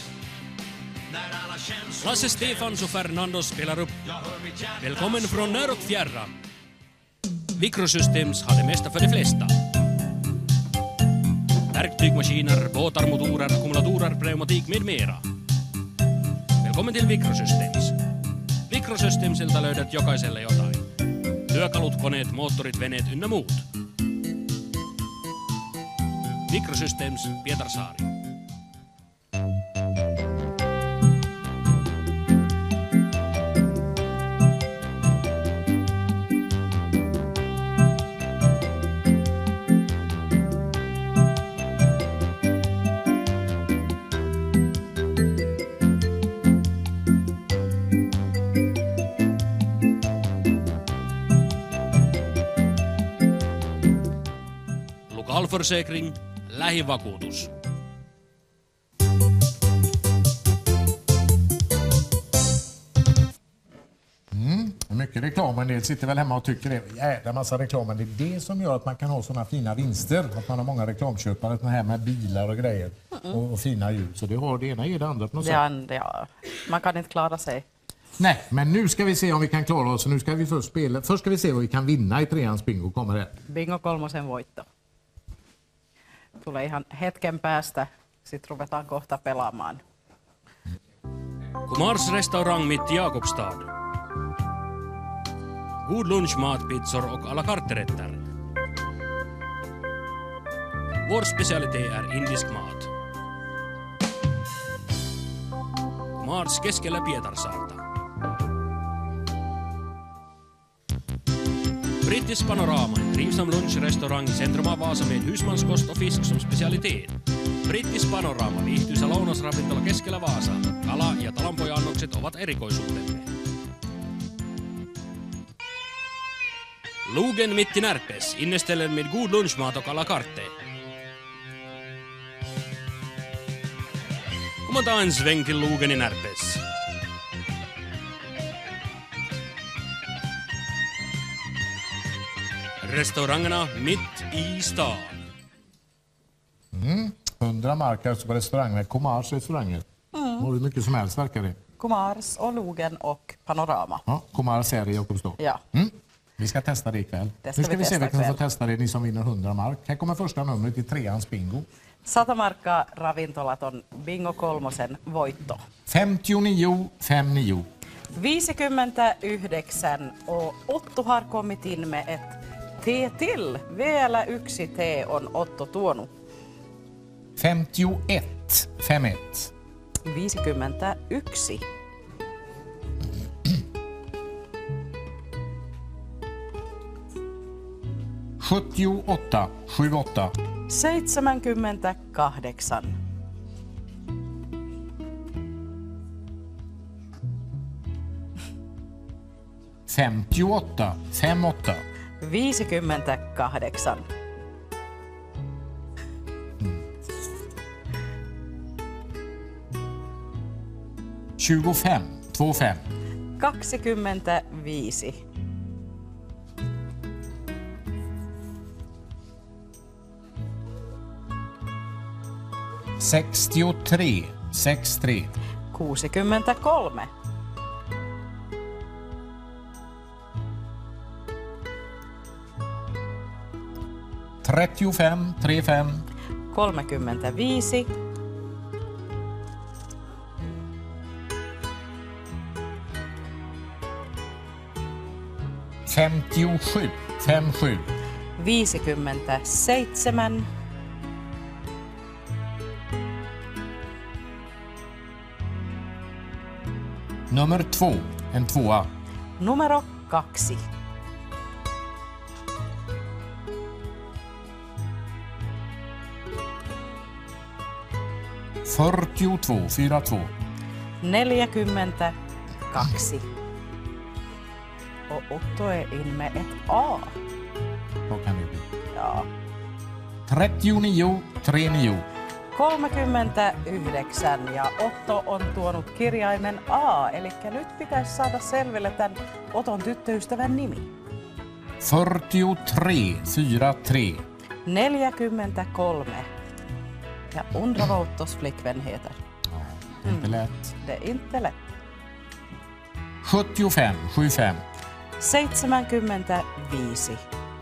Lasse Stefans och Fernando spelar upp. Välkommen från när och fjärran. Microsystems har det mesta för de flesta. Verktyg, maskiner, båtar, motorer, ackumulatorer, pneumatik med mera. Välkommen till Microsystems. Microsystemsilta löydät jokaiselle jotain. Työkalut, koneet, moottorit, veneet ynnä muut. Microsystems Pietarsaari. Lokalförsäkring, lähivakuutus. Mycket reklam, en del sitter väl hemma och tycker det är jävla massa reklam, men det är det som gör att man kan ha såna fina vinster, att man har många reklamköpare här med bilar och grejer och fina ljud, så det har det ena ger det andra på något sätt. Ja, man kan inte klara sig. Nej, men nu ska vi se om vi kan klara oss, nu ska vi först spela, först ska vi se vad vi kan vinna i treans bingo, kommer det. Bingo kolmosen voitto. Tulee ihan hetken päästä, sit ruvetaan kohta pelaamaan. Kumars restaurang mitt i Jakobstad. God lunchmat, pizzor och à la carte-rätter. Vår specialitet är indisk mat. Kumars keskellä Pietarsaarta. Brittisk Panorama, en trivsam lunchrestaurang i centrum av Vasa med husmanskost och fisk som specialitet. Brittisk Panorama, viihtyisä lounasravintola keskellä Vaasa. Kala- ja talanpoja-annokset ovat erikoisuutemme. Logen mitt i Närpes, inneställen med god lunchmat och à la carte. Kom och ta en sväng till Logen i Närpes. Restaurangerna mitt i stan. 100 mark alltså på restaurangen, Komars restauranger. Och hur mycket som helst verkar det. Kumars och Logen och Panorama. Ja, Kumars är i Jakobstad. Ja. Vi ska testa det ikväll. Det ska nu ska vi se vilka som får ikväll. testa det, ni som vinner 100 mark. Här kommer första numret i 3ans bingo. Satamarkka ravintolaton Bingo Kolmosen voitto. 59,59. 59 och Otto har kommit in med ett T till. Vielä yksi T on Otto tuonut. 51,51. 51. 78, 78. 78. 58, 58. 58. 25, 25. 25. 63, 63. 63. 35, 35. 35. 57, 57. 57. Nummer 2, en tvåa. Numero 2. 42, 42. 42. Och Otto är in med ett A. Vad kan det bli? Ja. 39, 39. 39 ja Otto on tuonut kirjaimen A, eli nyt pitäisi saada selville tämän Oton tyttöystävän nimi. 43, 43. 43. Ja undrar vad Ottos flickvän heter. Inte lätt. Det är inte lätt. 75, 75. 75.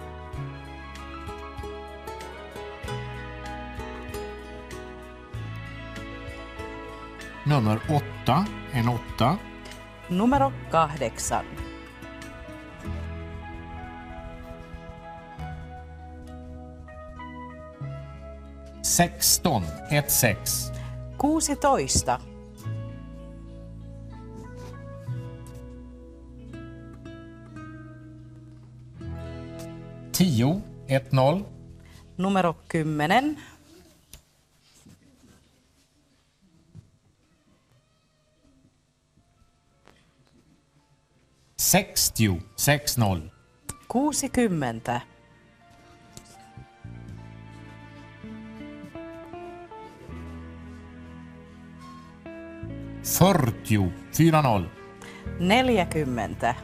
8, en 8. Numero 8. 16, 16. 16. 10, 10. Numero 10. 60, 60. 60. 40, 40. 40.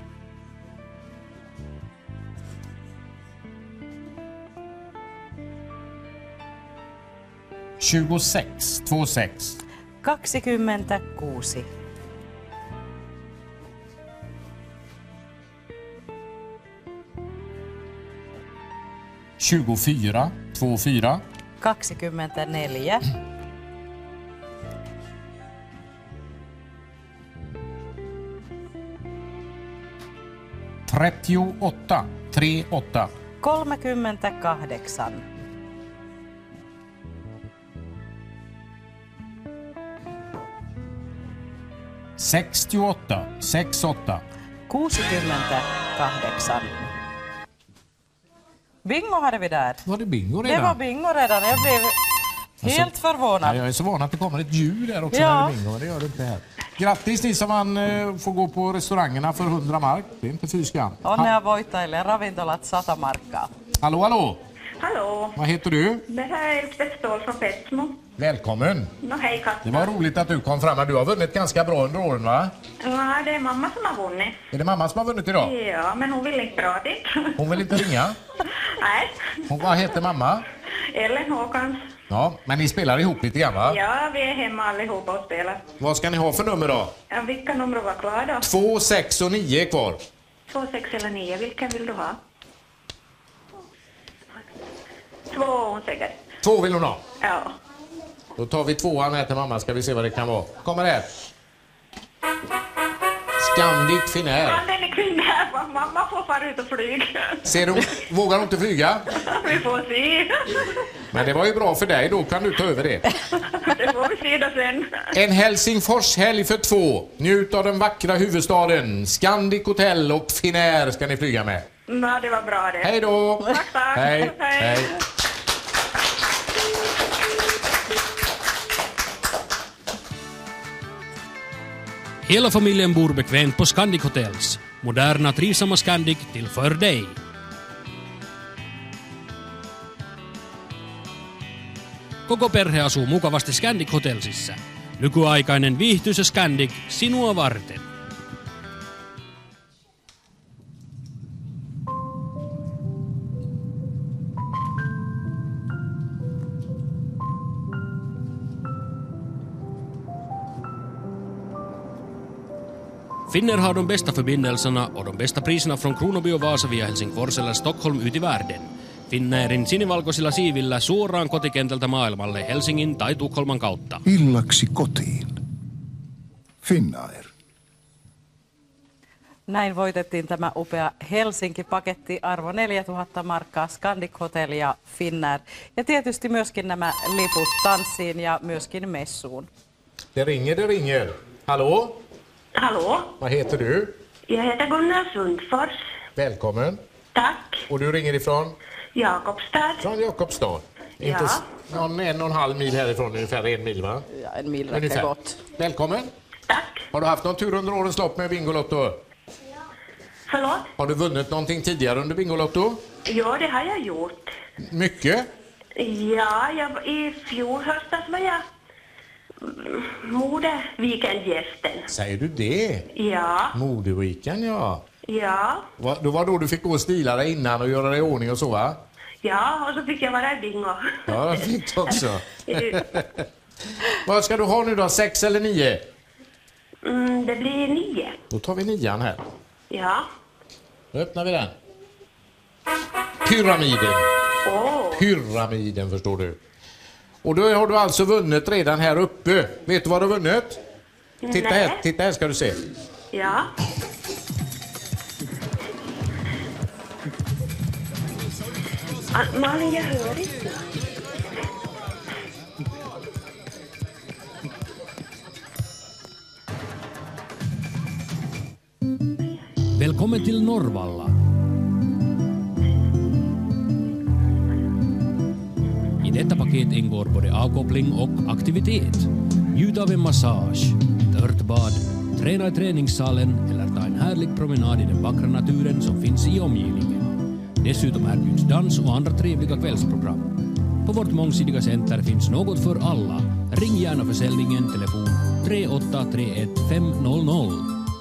26, 26. 26. 24, 24. 24. 38, 38. 38. 68, 68. 68. Bingo hade vi där. Var det bingo redan? Det var bingo redan. Jag blev helt förvånad. Ja, jag är så van att det kommer ett ljud där också Ja. när det är bingo, men det gör det inte här. Grattis ni som får gå på restaurangerna för 100 mark. Det är inte fy skam. Onnea voittajille ravintolat 100 markkaa. Hallå, hallå! Hallå, Vad heter du? det här är Elisabeth Ståhl från Petsmo. Välkommen! Hej Katta. Det var roligt att du kom fram. Du har vunnit ganska bra under åren, va? Ja, det är mamma som har vunnit. Är det mamma som har vunnit idag? Ja, men hon vill inte prata inte. Hon vill inte ringa. Nej, Vad heter mamma? Ellen Håkans. Ja, men ni spelar ihop lite grann, va? Ja, vi är hemma allihopa och spelar. Vad ska ni ha för nummer då? Ja, vilka nummer var kvar då? 2, 6 och 9 är kvar. 2, 6 eller 9. Vilken vill du ha? 2 hon säger. 2 vill hon ha? Ja. Då tar vi 2an här till mamma, ska vi se vad det kan vara. Kommer här. Scandic Finnair. Ja, den är Finnair. Mamma får fara ut och flyga. Ser du, vågar hon inte flyga? Vi får se. Men det var ju bra för dig, då kan du ta över det. Det får vi se då sen. En Helsingfors-helg för 2. Njut av den vackra huvudstaden. Scandic Hotel och Finnair ska ni flyga med. Ja, det var bra det. Hej då. Tack. Hej. Hej. Hela familjen bor bekvämt på Scandic Hotels. Moderna, trivsamma Scandic till för dig. Koko perhe asuu mukavasti Scandic Hotelsissa. Nykyaikainen viihtyisä Scandic sinua varten. Finnair har de bästa förbindelserna och de bästa priserna från Kronoby och Vasa via Helsingfors eller Stockholm ut i världen. Finnairin sinivalkoisilla siivillä suoraan kotikentältä maailmalle Helsingin tai Tukholman kautta. Illaksi kotiin. Finnair. Näin voitettiin tämä upea Helsinki-paketti, arvo 4000 markkaa, Scandic Hotel ja Finnair. Ja tietysti myöskin nämä liput tanssiin ja myöskin messuun. Det ringer. Hallå? Hallå? Vad heter du? Jag heter Gunnar Sundfors. Välkommen. Tack. Och du ringer ifrån? Jakobstad. Från Jakobstad. Inte någon 1,5 mil härifrån, ungefär 1 mil, va? Ja, 1 mil räcker gott. Välkommen. Tack. Har du haft någon tur under årens lopp med Bingolotto? Förlåt? Har du vunnit någonting tidigare under Bingolotto? Ja, det har jag gjort. Mycket? Ja, i fjol höstas var jag Modeweekendgästen. Säger du det? Ja. Modeweekend, ja. Ja. Då var då du fick gå och stila dig innan och göra dig i ordning och så, va? Ja, och så fick jag vara bingo. Ja, det fick du också. Vad ska du ha nu då? 6 eller 9? Det blir 9. Då tar vi 9an här. Ja. Då öppnar vi den. Pyramiden. Pyramiden, förstår du. Och då har du alltså vunnit redan här uppe. Vet du vad du har vunnit? Titta här ska du se. Ja. Malin, jag hör inte. Välkommen till Norrvalla. I detta paket ingår både avkoppling och aktivitet. Njut av en massage, ett örtbad, träna i träningssalen eller ta en härlig promenad i den vackra naturen som finns i omgivningen. Dessutom erbjuds dans och andra trevliga kvällsprogram. På vårt mångsidiga center finns något för alla. Ring gärna försäljningen, telefon 3831 500.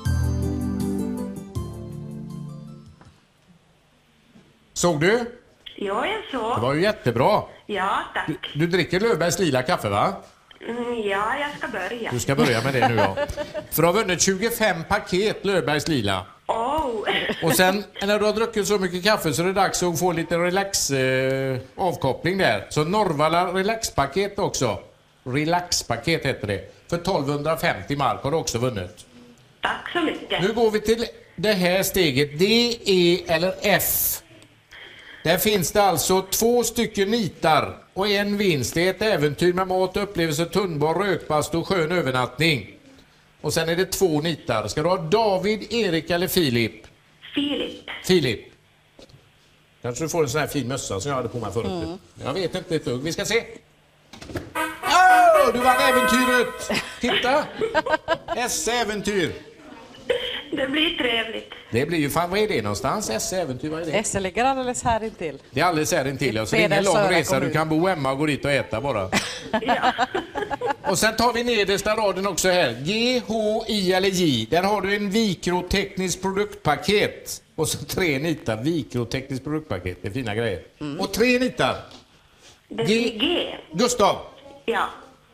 Såg du? Ja, jag såg. Det var ju jättebra. Ja, tack. Du dricker Löfbergs lila kaffe, va? Ja, jag ska börja. Du ska börja med det nu, ja. För du har vunnit 25 paket Löfbergs lila. Och sen när du har druckit så mycket kaffe så är det dags att få lite avkoppling där. Så Norrvalla relaxpaket också. Relaxpaket heter det. För 1250 mark har du också vunnit. Tack så mycket. Nu går vi till det här steget. D, E eller F. Där finns det alltså 2 stycken nitar och en vinst. Det är ett äventyr med mat, upplevelse, tunnbar, rökbastu och skön övernattning. Och sen är det 2 nitar. Ska du ha David, Erik eller Filip? Filip. Kanske du får en sån här fin mössa som jag hade på mig förut. Jag vet inte ett dugg. Vi ska se. Du vann äventyret! Titta! S-äventyr. Det blir trevligt. Det blir ju fan, vad är det någonstans? S-äventyr, vad är det? S ligger alldeles här intill. Det är alldeles här intill. Så det är ingen lång resa, du kan bo hemma och gå dit och äta bara. Ja. Och sen tar vi nedersta raden också här. G, H, I eller J. Där har du en Vikroteknisk produktpaket. Och så 3 nitar. Vikroteknisk produktpaket, det är fina grejer. Och 3 nitar. Det blir G. Gustav. Ja.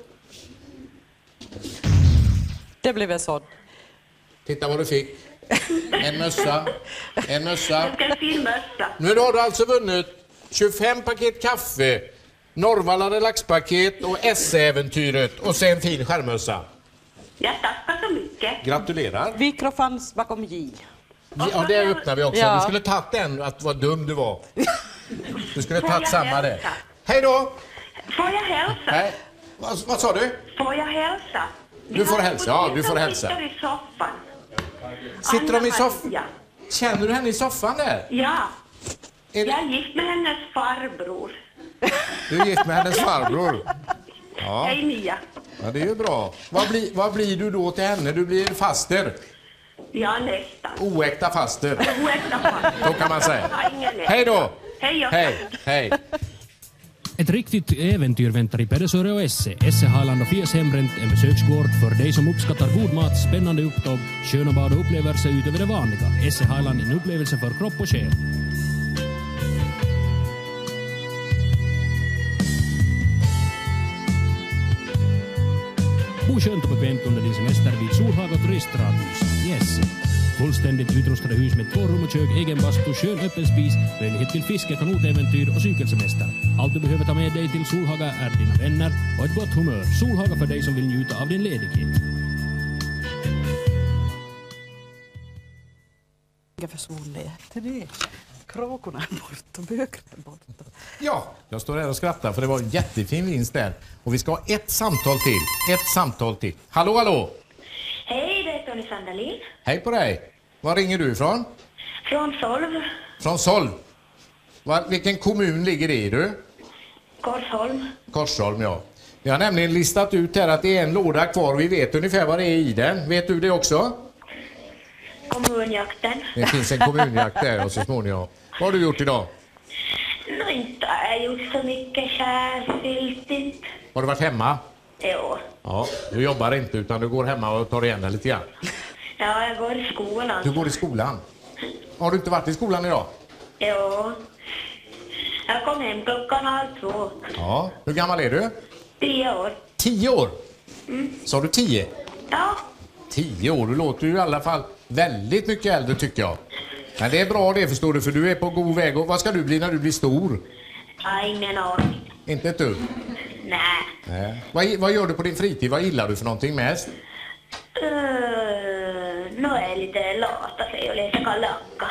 Det blir väl så. Titta vad du fick. En mössa. En mössa. Jag ska en fin mössa. Nu har du alltså vunnit 25 paket kaffe, Norrvalla relaxpaket och S-äventyret och sen en fin skärmössa. Jag tackar så mycket. Gratulerar. Mikro fanns bakom J. Ja, det öppnar vi också. Ja. Du skulle tagit den, att vad dum du var. Du skulle tagit samma där. Hej då! Får jag hälsa? Nej. Vad sa du? Får jag hälsa? Du får hälsa, ja, du får hälsa. Sitter i soffan. Sitter de i soffan? Ja. Känner du henne i soffan där? Ja. Jag är gift med hennes farbror. Du är gift med hennes farbror? Ja. Hej Mia. Ja, det är ju bra. Vad blir du då till henne? Du blir faster. Ja, nästan. Oäkta faster. Oäkta faster. Så kan man säga. Jag har ingen nästa. Hej då! Hej. Hej. Ett riktigt äventyr väntar i Pedersöre och Esse. Esse Highland och Fies Hembrent, en besöksgård för dig som uppskattar god mat, spännande upptåg, sköna bad och upplevelser utöver det vanliga. Esse Highland, en upplevelse för kropp och själ. Bo skönt och bekvämt under din semester vid Solhaga turistradhus i Esse. Fullständigt utrustade hus med 2 rum och kök, egen bastu, skön öppen spis, möjlighet till fiske, kanotäventyr och cykelsemester. Allt du behöver ta med dig till Solhaga är dina vänner och ett gott humör. Solhaga för dig som vill njuta av din ledighet. Jag försvunnit till det. Kråkorna är borta, bögarna är borta. Ja, jag står här och skrattar för det var en jättefin vinst där. Och vi ska ha ett samtal till. Hallå? Hej, det är Tony Sandalin. Hej på dig. Var ringer du ifrån? Från Solv. Från Solv. Vilken kommun ligger det i du? Korsholm. Korsholm, ja. Vi har nämligen listat ut här att det är en låda kvar och vi vet ungefär vad det är i den. Vet du det också? Kommunjakten. Det finns en kommunjakt där och så småningom. Vad har du gjort idag? Inte har jag gjort så mycket särskilt. Har du varit hemma? Jo. Ja, du jobbar inte utan du går hemma och tar igen det lite grann. Ja, jag går i skolan. Du går i skolan? Har du inte varit i skolan idag? Jo. Jag kom hem 1:30. Ja. Hur gammal är du? 10 år. 10 år? Mm. Sa du 10? Ja. 10 år, du låter ju i alla fall väldigt mycket äldre tycker jag. Men det är bra det förstår du, för du är på god väg. Och vad ska du bli när du blir stor? Ja, ingen aning. Inte ett dugg? Nej. Vad gör du på din fritid? Vad gillar du för någonting mest? Nu är jag lite lat och läser Kalle Anka.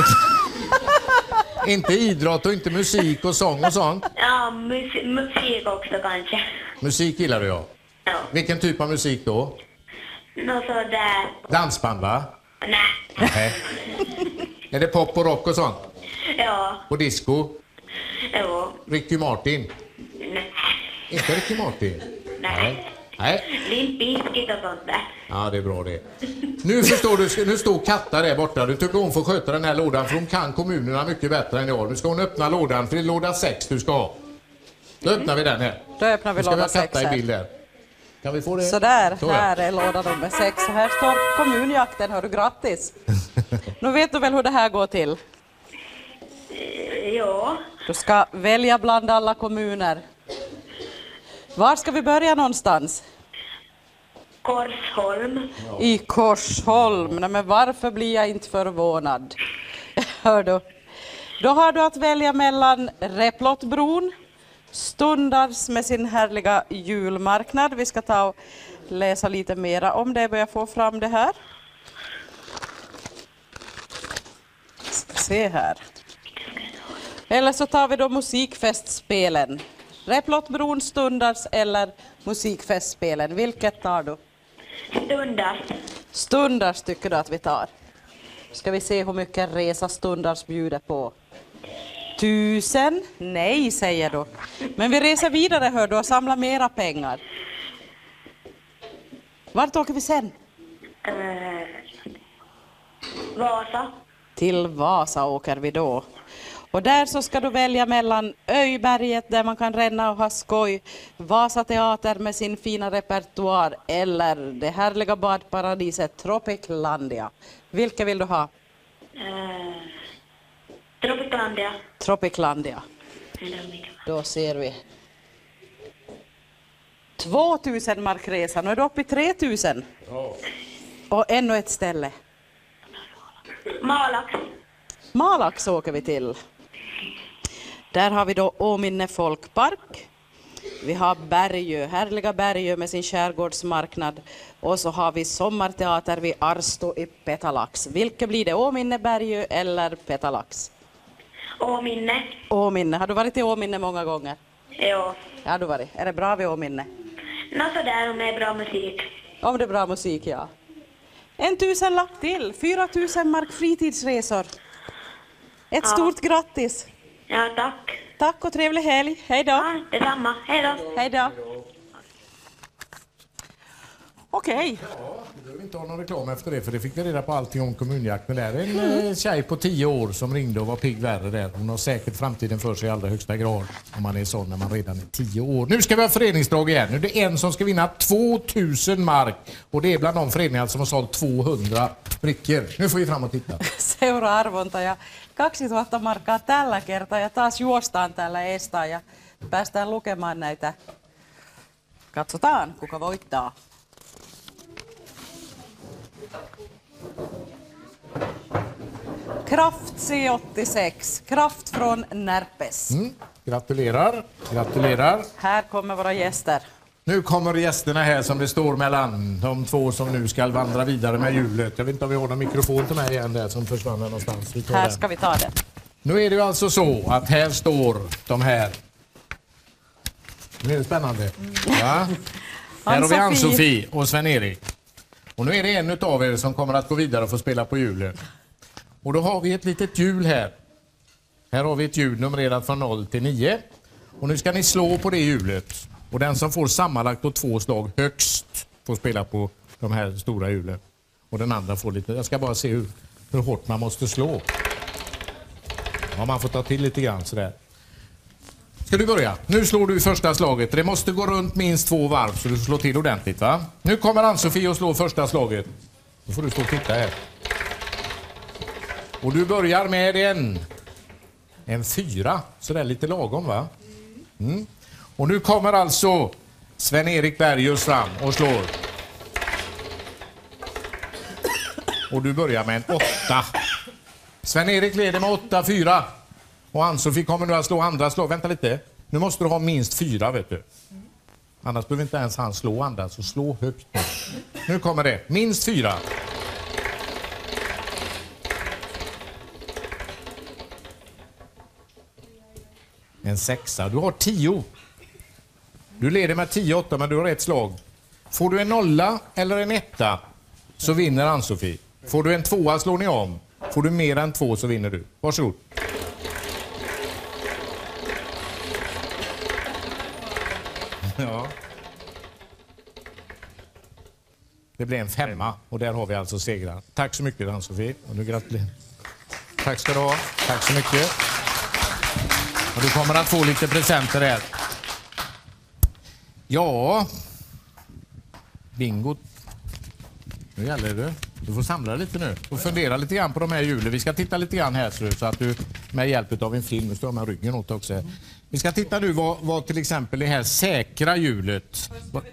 Inte idrott och inte musik och sång och sånt? Ja, musik också kanske. Musik gillar du, ja. Ja. Vilken typ av musik då? Nå sådär. Dansband, va? Nej. Nej. Är det pop och rock och sånt? Ja. Och disco? Jo. Ricky Martin? Nej. Inte Ricky Martin? Nej. Nej. Limp Bizkit och sånt där. Ja, det är bra det. Nu förstår du, nu står Katta där borta. Du tycker hon får sköta den här lådan för hon kan kommunerna mycket bättre än jag. Nu ska hon öppna lådan för det är låda 6 du ska ha. Då öppnar vi den här. Då öppnar vi låda 6 här. Katta i här. bild där. Kan vi få det? Sådär, Så, här är låda nummer 6. Här står kommunjakten, hör du, grattis. Nu vet du väl hur det här går till? Ja. Du ska välja bland alla kommuner. Var ska vi börja någonstans? Korsholm. I Korsholm. Nej, men varför blir jag inte förvånad? Hör du. Då har du att välja mellan Replottbron, Stundars med sin härliga julmarknad. Vi ska ta och läsa lite mera om det, börja få fram det här. Se här. Eller så tar vi då musikfestspelen. Replottbron, Stundars eller musikfestspelen. Vilket tar du? Stundars. Stundars tycker du att vi tar. Ska vi se hur mycket resa Stundars bjuder på. 1000? Nej, säger du. Men vi reser vidare, hör du, och samlar mera pengar. Vart åker vi sen? Vasa. Till Vasa åker vi då. Och där så ska du välja mellan Öjberget där man kan ränna och ha skoj, Vasa teater med sin fina repertoar eller det härliga badparadiset Tropiclandia. Vilka vill du ha? Tropiclandia. Tropiclandia. Då ser vi 2000 markresa. Nu är du uppe i 3000. Och ännu ett ställe. Malax. Malax åker vi till. Där har vi då Åminne folkpark. Vi har Bergö, härliga Bergö med sin skärgårdsmarknad. Och så har vi sommarteater vid Arsto i Petalax. Vilket blir det? Åminne, Bergö eller Petalax? Åminne. Åminne. Har du varit i Åminne många gånger? Ja. Har du varit? Är det bra vid Åminne? Sådär om det är bra musik. Om det är bra musik, ja. 1000-lapp till. 4000 mark fritidsresor. Ett stort grattis. Ja, tack. Tack och trevlig helg. Hej då. Ja, detsamma. Hej då. Hej då. Okej. Ja, du behöver inte ha någon reklam efter det, för det fick vi reda på allting om kommunjakt. Men det är en tjej på 10 år som ringde och var pigg värre där. Hon har säkert framtiden för sig i allra högsta grad om man är sån när man redan är 10 år. Nu ska vi ha föreningsdrag igen. Nu är det en som ska vinna 2000 mark. Och det är bland de föreningar som har sålt 200 brickor. Nu får vi fram och titta. Seura-arvonta ja 2000 markkaa tällä kertaa ja taas juostaan täällä Estaan ja päästään lukemaan näitä. Katsotaan kuka voittaa. Kraft C86, Kraft från Närpes. Gratulerar, gratulerar. Här kommer våra gäster. Nu kommer gästerna här som det står mellan de två som nu ska vandra vidare med hjulet. Jag vet inte om vi har någon mikrofon till mig igen där som försvann någonstans. Här ska vi ta det. Nu är det ju alltså så att här står de här. Nu är det spännande. Ja? Här har vi Ann-Sofie och Sven-Erik. Och nu är det en av er som kommer att gå vidare och få spela på hjulen. Och då har vi ett litet hjul här. Här har vi ett hjul numrerat från 0 till 9. Och nu ska ni slå på det hjulet. Och den som får sammanlagt på 2 slag högst får spela på de här stora hjulen. Och den andra får lite. Jag ska bara se hur hårt man måste slå. Ja, man får ta till lite grann sådär. Ska du börja? Nu slår du första slaget. Det måste gå runt minst 2 varv så du slår till ordentligt, va? Nu kommer Ann-Sofie och slår första slaget. Då får du stå och titta här. Och du börjar med en 4. Så det är lite lagom, va? Och nu kommer alltså Sven-Erik Bergius fram och slår. Och du börjar med en 8. Sven-Erik leder med 8-4. Och Ann-Sofie kommer nu att slå andra slag. Vänta lite. Nu måste du ha minst 4, vet du. Annars behöver inte ens han slå andra. Så slå högt nu. Nu kommer det. Minst 4. En 6. Du har 10. Du leder med 10-8 men du har ett slag. Får du en 0 eller en 1 så vinner Ann-Sofie. Får du en 2 slår ni om. Får du mer än 2 så vinner du. Varsågod. Ja. Det blir en 5 och där har vi alltså segrar. Tack så mycket Ann-Sofie. Och nu gratulerar. Tack ska du ha. Tack så mycket. Och du kommer att få lite presenter här. Ja. Bingo. Nu gäller det. Du får samla lite nu. Och fundera lite grann på de här hjulen. Vi ska titta lite grann här så att du med hjälp av en film står med ryggen åt också. Vi ska titta nu vad till exempel det här säkra hjulet.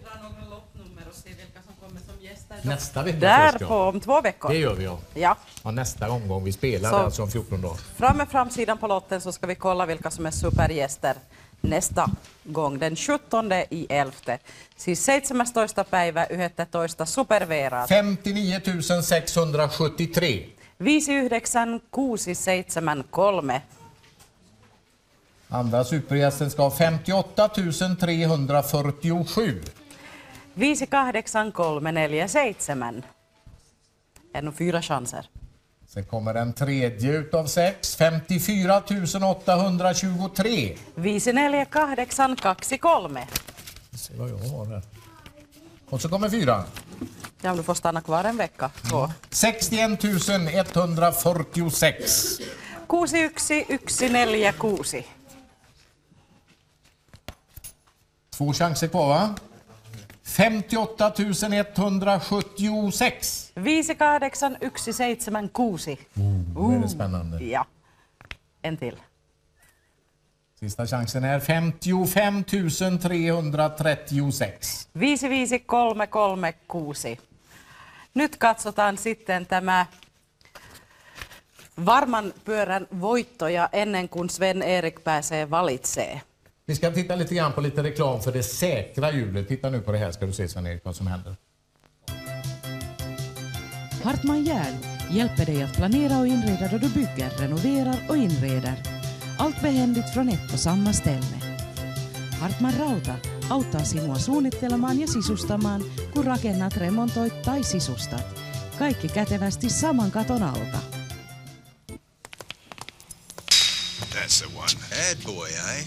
Nästa vecka där först, på om 2 veckor. Det gör vi ja. Och nästa omgång vi spelar så, alltså om 14 dagar. Fram med framsidan på lotten så ska vi kolla vilka som är supergäster nästa gång den 17.11. Siis 17. päivä 11. superveeraat. 59 673. 59673. Andra supergästen ska ha 58 347. 58347. Ännu 4 chanser. Sen kommer den tredje utav 6. 54 823. 54823. Se vad jag har här. Och så kommer 4. Ja, du får stanna kvar en vecka. 61 146. 61146. 2 chanser kvar, va? 58 176. 58176. Det är spännande. Ja. En till. Sista chansen är 55 336. 553336. Nyt katsotaan sitten tämä varman pyörän voittoja ennen kuin Sven-Erik pääsee valitsee. Vi ska titta lite grann på lite reklam för det säkra hjulet. Titta nu på det här ska du se Sven-Erik vad som händer. Hartman Järn hjälper dig att planera och inreda då du bygger, renoverar och inreder. Allt behändigt från ett och samma ställe. Hartman Rauta auttaa sinua suunnittelemaan ja sisustamaan, kun rakennat, remontoit tai sisustat. Kaikki kätevästi saman katon alta. That's the one. Bad boy, eh?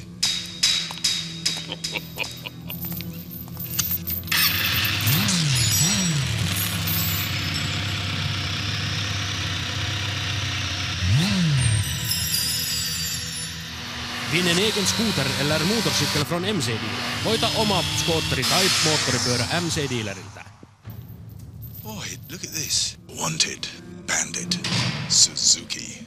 Vinn en egen skoter eller motorcykel från MC-dealer. Voita oma skootteri tai moottoripyörä MC-dealeriltä. Boy, look at this. Wanted. Bandit. Suzuki.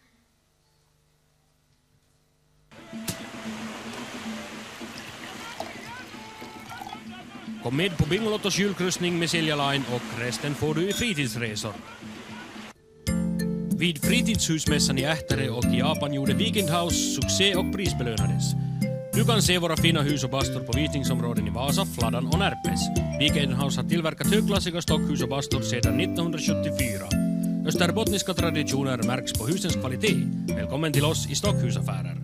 Kom med på Bingolottos julkryssning med Silja Line och resten får du i fritidsresor. Vid fritidshusmässan i Ähtare och i Japan gjorde Weekend House succé och prisbelönades. Du kan se våra fina hus och bastor på visningsområden i Vasa, Fladdan och Närpes. Weekend House har tillverkat högklassiga stockhus och bastor sedan 1974. Österbottniska traditioner märks på husens kvalitet. Välkommen till oss i stockhusaffärer.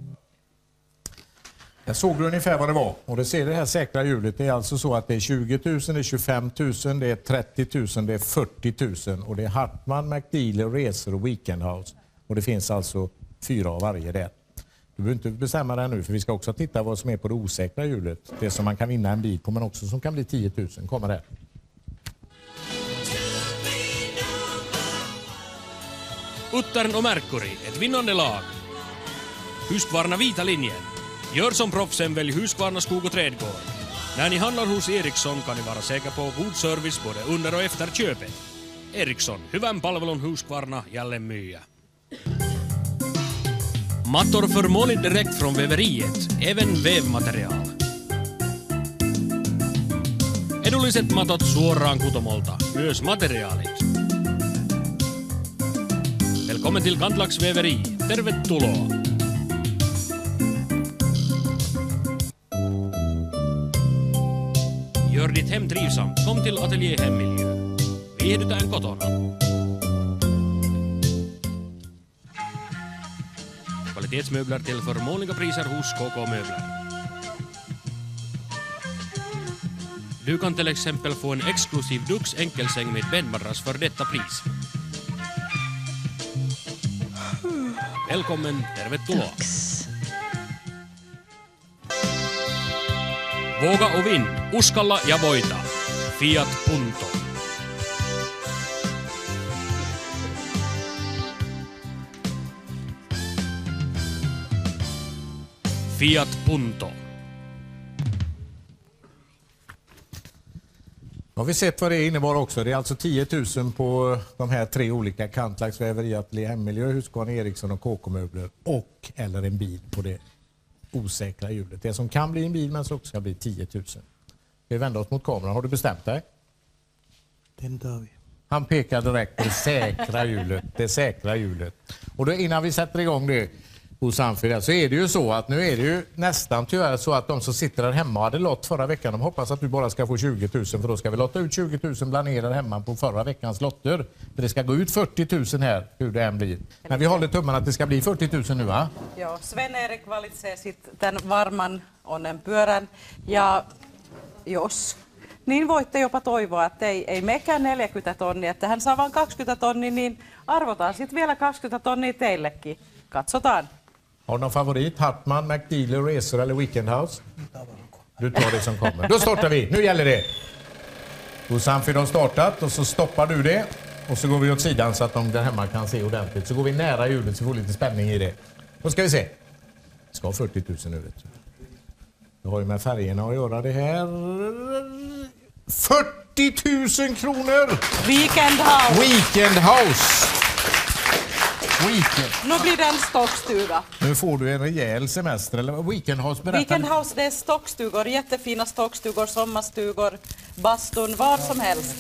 Jag såg ungefär vad det var. Och det ser det här säkra hjulet. Det är alltså så att det är 20 000, det är 25 000, det är 30 000, det är 40 000. Och det är Hartman, McDealer, Resor och Weekend House. Och det finns alltså 4 av varje där. Du behöver inte bestämma det nu för vi ska också titta vad som är på det osäkra hjulet. Det som man kan vinna en bil på men också som kan bli 10 000. Kommer det. Uttern och Mercury, ett vinnande lag. Husqvarna vita linjen. Gör som proffsen, välj Husqvarna skog och trädgård. När ni handlar hos Ericsson kan ni vara säkra på god service både under och efter köpet. Ericsson, hyvän palvelun Husqvarna jälleen myyjä. Mattor för målet direkt från väveriet, även vävmaterial. Edulliset matot suoraan kutomolta, myös materiaalit. Välkommen till Kantlax väveri, tervetuloa! Gör ditt hem trivsamt. Kom till Atelier Hemmiljö. Viihdytään kotona. Kvalitetsmöbler till förmånliga priser hos KK Möbler. Du kan till exempel få en exklusiv Dux enkelsäng med bäddmadrass för detta pris. Välkommen, tervetuloa. Våga och vinn, uskalla ja voita. Fiat Punto. Fiat Punto. Har vi sett vad det innebar också. Det är alltså 10 000 på de här 3 olika Kantlax väveri, Atelier Hemmiljö, Husqvarna, Ericsson och KK Möbler. Och eller en bil på det osäkra hjulet. Det som kan bli en bil men som också ska bli 10 000. Vi vänder oss mot kameran. Har du bestämt dig? Den tar vi. Han pekar direkt på det säkra hjulet. Det säkra hjulet. Och då innan vi sätter igång det hos Anfrid så är det ju så att nu är det ju nästan tyvärr så att de som sitter där hemma hade lott förra veckan. De hoppas att du bara ska få 20 000 för då ska vi lotta ut 20 000 bland er där hemma på förra veckans lotter. För det ska gå ut 40 000 här hur det än blir. Men vi håller tummarna att det ska bli 40 000 nu va? Joo, Sven-Erik valitsee sitten tämän varman onnenpyörän ja jos niin voitte jopa toivoa, että ei mekään 40 tonnia, että hän saa vain 20 tonnia, niin arvotaan sitten vielä 20 tonnia teillekin. Katsotaan. Har du någon favorit? Hartman, McDealer, Resor eller Weekend House? Du tar det som kommer. Då startar vi. Nu gäller det. Hos Anfrid har startat och så stoppar du det. Och så går vi åt sidan så att de där hemma kan se ordentligt. Så går vi nära hjulet så vi får lite spänning i det. Då ska vi se. Det ska ha 40 000 nu vet du. Det har ju med färgerna att göra det här. 40 000 kronor! Weekend House! Weekend House! Weekend. Nu blir det en stockstuga. Nu får du en rejäl semester. Eller Weekend House, berätta. Weekend House, det är stockstugor. Jättefina stockstugor, sommarstugor, bastun, vad som helst.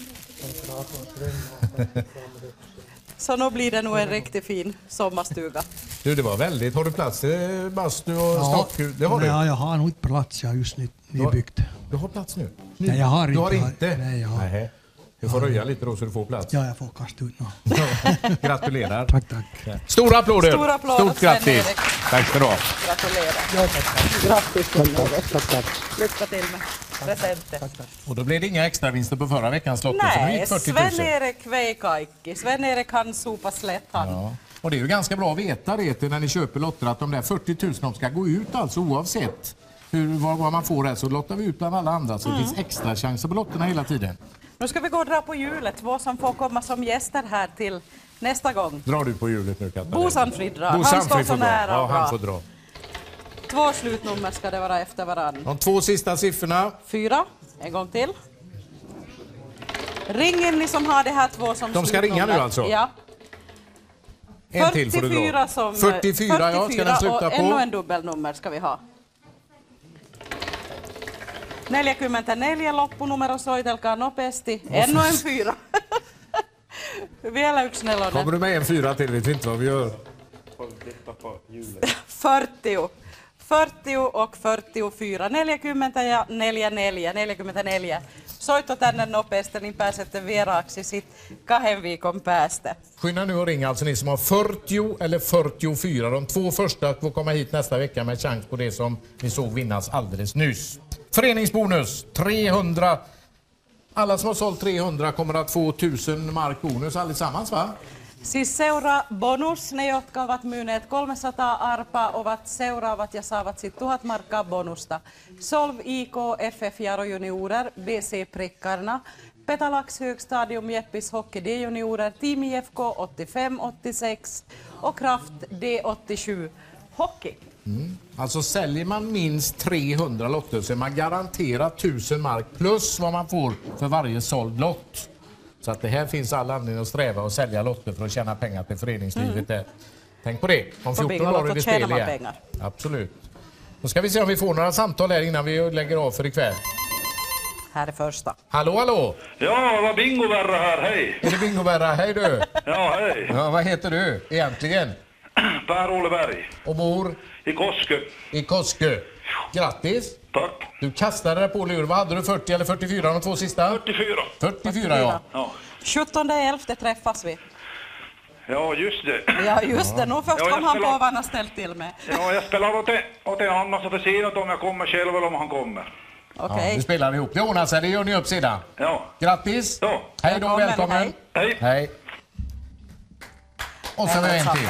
Så nu blir det nog en riktigt fin sommarstuga. Du, det var väldigt. Har du plats till bastu och stockhus? Det har du. Ja, jag har nog inte plats. Jag har just nybyggt. Du har plats nu? Nej, jag har inte. Du har inte? Nej, jag har. Nej. Du får röja lite då så du får plats. Ja, jag får kasta ut nu. Gratulerar. Tack. Stora applåder. Stora applåder. Stort grattis. Tack ska du ha. Gratulerar. Ja, tack. Grattis. Tack. Lycka till med presenter. Och då blir det inga extra vinster på förra veckans lotter. Nej, som 40 000. Sven-Erik Veikkaikki. Sven-Erik kan sopa slätt han. Ja. Och det är ju ganska bra att veta det till när ni köper lotter att de där 40 000 de ska gå ut alltså oavsett vad man får här, så lottar vi ut bland alla andra så det finns extra chanser på lotterna hela tiden. Nu ska vi gå och dra på hjulet. Vad som får komma som gäster här till nästa gång. Drar du på hjulet nu, Katarina? Bo Sandfrid drar. Bo Han står Sandfrid så får dra. nära. Ja, han får dra. 2 slutnummer ska det vara efter varann. De 2 sista siffrorna. 4. En gång till. Ring in ni som har det här 2 som de ska ringa nu alltså? Ja. En till får du dra. 44 som... 44, ja. Ska den sluta och på? ännu en dubbelnummer ska vi ha. 44 loppunumero soitelkaa nopeasti. Ännu en 4. Vielä yksi nelonen. Kommer du med en 4 till? Vet vi inte vad vi gör. 40. 40 och 44. 40 ja 44. Soitto tänne nopeasti, niin pääsette vieraaksi sit 2 viikon päästä. Skynda nu och ring alltså ni som har 40 eller 44. De 2 första får komma hit nästa vecka med chans på det som vi såg vinnas alldeles nyss. Föreningsbonus 300. Alla som har sålt 300 kommer att få 1000 mark bonus allesammans, va? Siis seura bonus, ne jotka ovat myyneet 300 arpaa ovat seuraavat ja saavat sit 1000 markkaa bonusta. Solv IK, FF Jaro juniorer, BC Prickarna, Petalax högstadium Jeppis Hockey D-juniorer, Team IFK 85-86 och Kraft D87 Hockey. Alltså säljer man minst 300 lotter så är man garanterat 1000 mark plus vad man får för varje såld lott. Så att det här finns alla anledning att sträva och sälja lotter för att tjäna pengar till föreningslivet där. Tänk på det. Om 14 år är det spel igen. Pengar. Absolut. Då ska vi se om vi får några samtal här innan vi lägger av för ikväll. Här är första. Hallå, hallå! Ja, det var Bingo Berra här, hej! Är det Bingo Berra? Hej du! Ja, hej! Ja, vad heter du egentligen? Per-Olle Berg. Och bor? I Koskö. I Koskö. Grattis! Tack! Du kastade dig på lur. Vad hade du, 40 eller 44 de 2 sista? 44. 44 ja. 17.11 träffas vi. Ja, just det. Ja, just det. Nu först kom han på vad han har ställt till med. Ja, jag spelar åt en annan så får se något om jag kommer själv eller om han kommer. Okej. Ja, vi spelar ihop. Det ordnar sig, det gör ni upp sedan. Ja. Grattis! Ja. Hej då, välkommen! Hej! Hej! Och så har vi en till.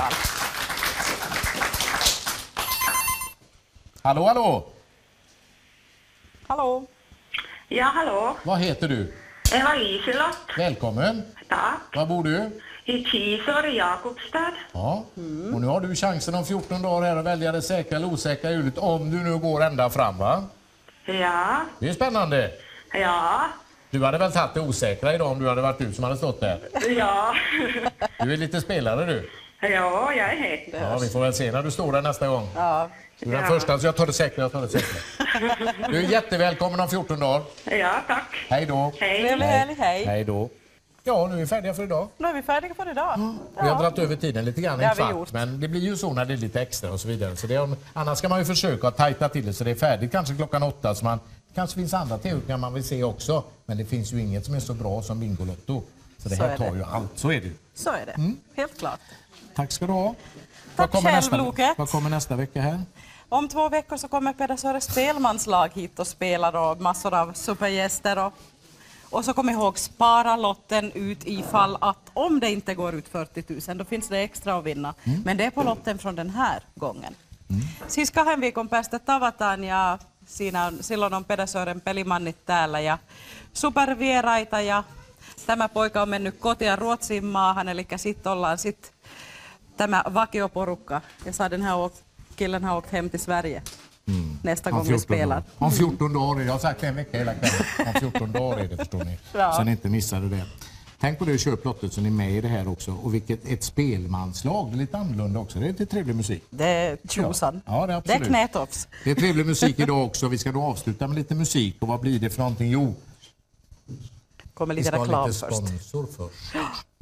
Hallå, hallå! Hallå! Ja, hallå. Vad heter du? Eva Liselott. Välkommen! Tack. Var bor du? I Kisor i Jakobstad. Ja, och nu har du chansen om 14 dagar här att välja det säkra eller osäkra hjulet om du nu går ända fram, va? Ja. Det är spännande. Ja. Du hade väl tagit det osäkra idag om du hade varit du som hade stått där? Ja. Du är lite spelare du. Ja, jag är het. Ja, vi får väl se när du står där nästa gång. Ja. Du är den första, så jag tar det säkra, Du är jättevälkommen om 14 dagar. Ja, tack. Hej då. Hej. Hej. Hej då. Ja, nu är vi färdiga för idag. Nu är vi färdiga för idag. Vi har dragit över tiden lite grann, Det har vi men det blir ju så när det är lite extra och så vidare. Så det, annars ska man ju försöka att tajta till det så det är färdigt kanske klockan 8. Så kanske finns andra teorier man vill se också. Men det finns ju inget som är så bra som Bingolotto. Så det här tar ju allt, så är det ju. Så är det, helt klart. Tack ska du ha. Tack själv, Loket. Vad kommer nästa vecka här? Om 2 veckor så kommer Pedersöre spelmanslag hit och spelar och massor av supergäster. Och så kom ihåg, spara lotten ut ifall att om det inte går ut 40 000 då finns det extra att vinna. Men det är på lotten från den här gången. Siis 2 viikon päästä tavataan ja silloin on Pedersören pelimannit täällä ja supervieraita ja tämä poika on mennyt kotia Ruotsin maahan, eli sitten ollaan tämä vakioporukka ja så den här killen har åkt hem till Sverige. Nästa gång vi spelar. Om 14 dagar, jag har sagt en vecka hela kvällen. Om 14 dagar är det, förstår ni. Ja. Så ni inte missade det. Tänk på det, köp lottet så ni är med i det här också. Och vilket ett spelmanslag, det är lite annorlunda också. Det är lite trevlig musik. Det är tjosan. Ja, det är absolut. Det är knätofs. Det är trevlig musik idag också. Vi ska då avsluta med lite musik. Och vad blir det för någonting? Jo, kommer lite reklam först.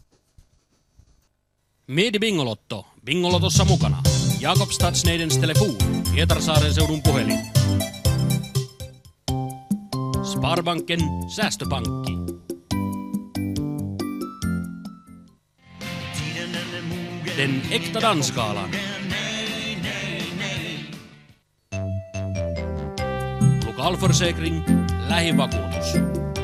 Mieti Bingolotto. Bingolotossa mukana. Jakobstadsneidens telefon. Pietarsaaren seudun puhelin. Sparbanken säästöpankki. Den äkta dansgalan. Lokalförsäkring, lähivakuutus.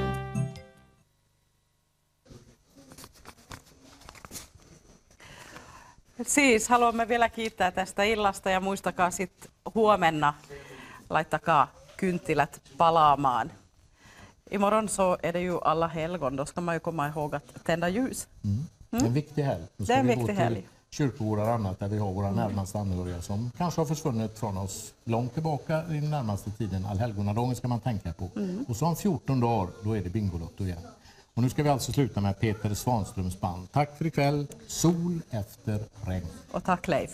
Siis haluamme vielä kiittää tästä illasta ja muistakaa sitten huomenna laittakaa kynttilät palaamaan. Imorgon så är det ju alla helgon, då ska man ju komma ihåg att tända ljus. Det är en viktig helg. Det är en viktig helg. Kyrkogårdar och annat där vi har våra närmaste anhöriga som kanske har försvunnit från oss långt tillbaka i den närmaste tiden. Allhelgonadagen ska man tänka på. Och så om 14 dagar, då är det Bingolotto igen. Och nu ska vi alltså sluta med Peter Svanströms band. Tack för ikväll. Sol efter regn. Och tack Leif.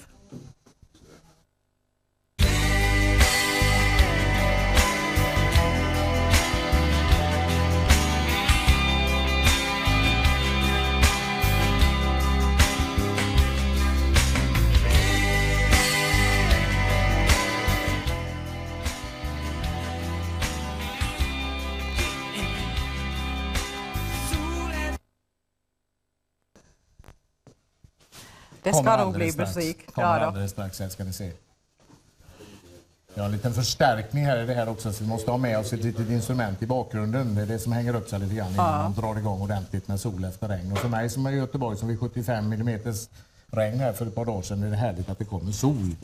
Det ska nog bli musik. Kommer alldeles strax, här ska ni se. Jag har en liten förstärkning här i det här också, så vi måste ha med oss ett litet instrument i bakgrunden. Det är det som hänger upp sig lite grann innan man drar igång ordentligt med sol efter regn. Och för mig som är i Göteborg som vid 75 mm regn här för ett par dagar sedan är det härligt att det kommer sol.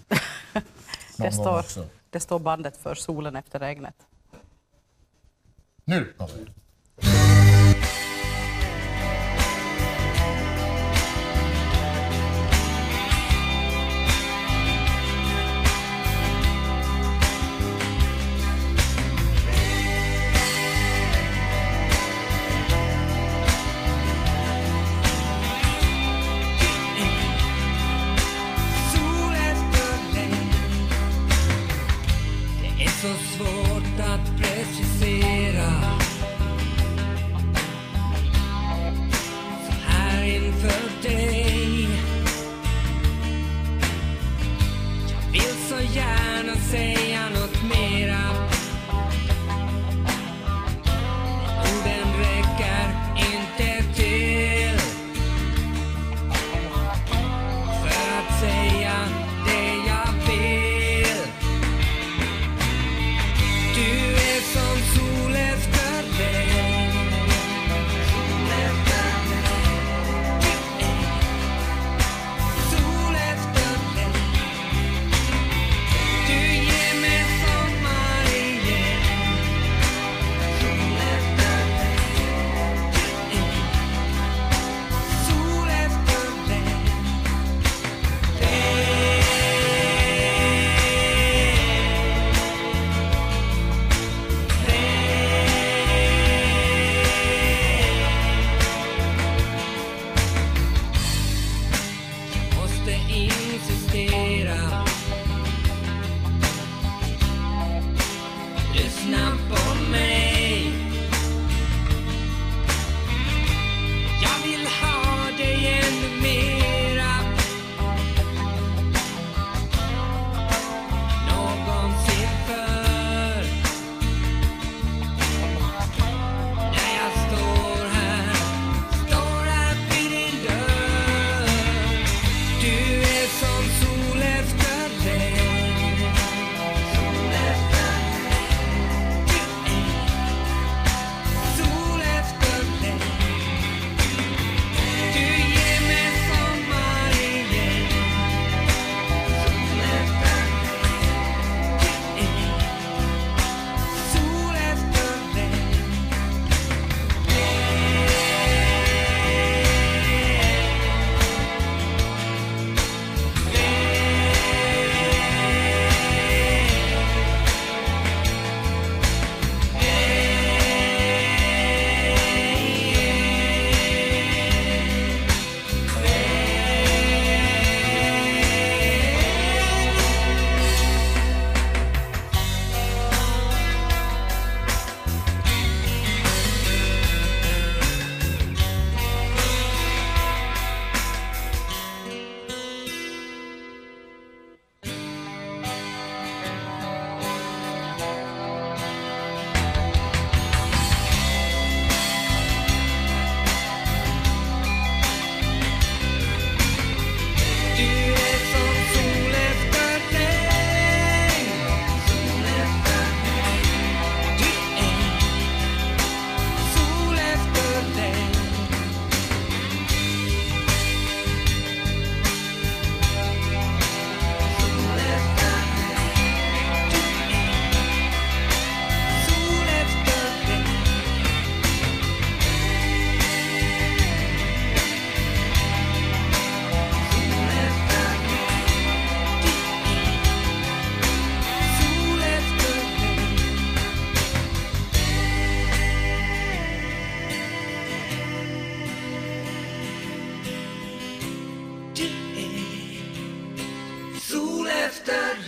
Det står bandet för solen efter regnet. Nu kommer vi. Så svårt att precisera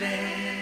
Yle.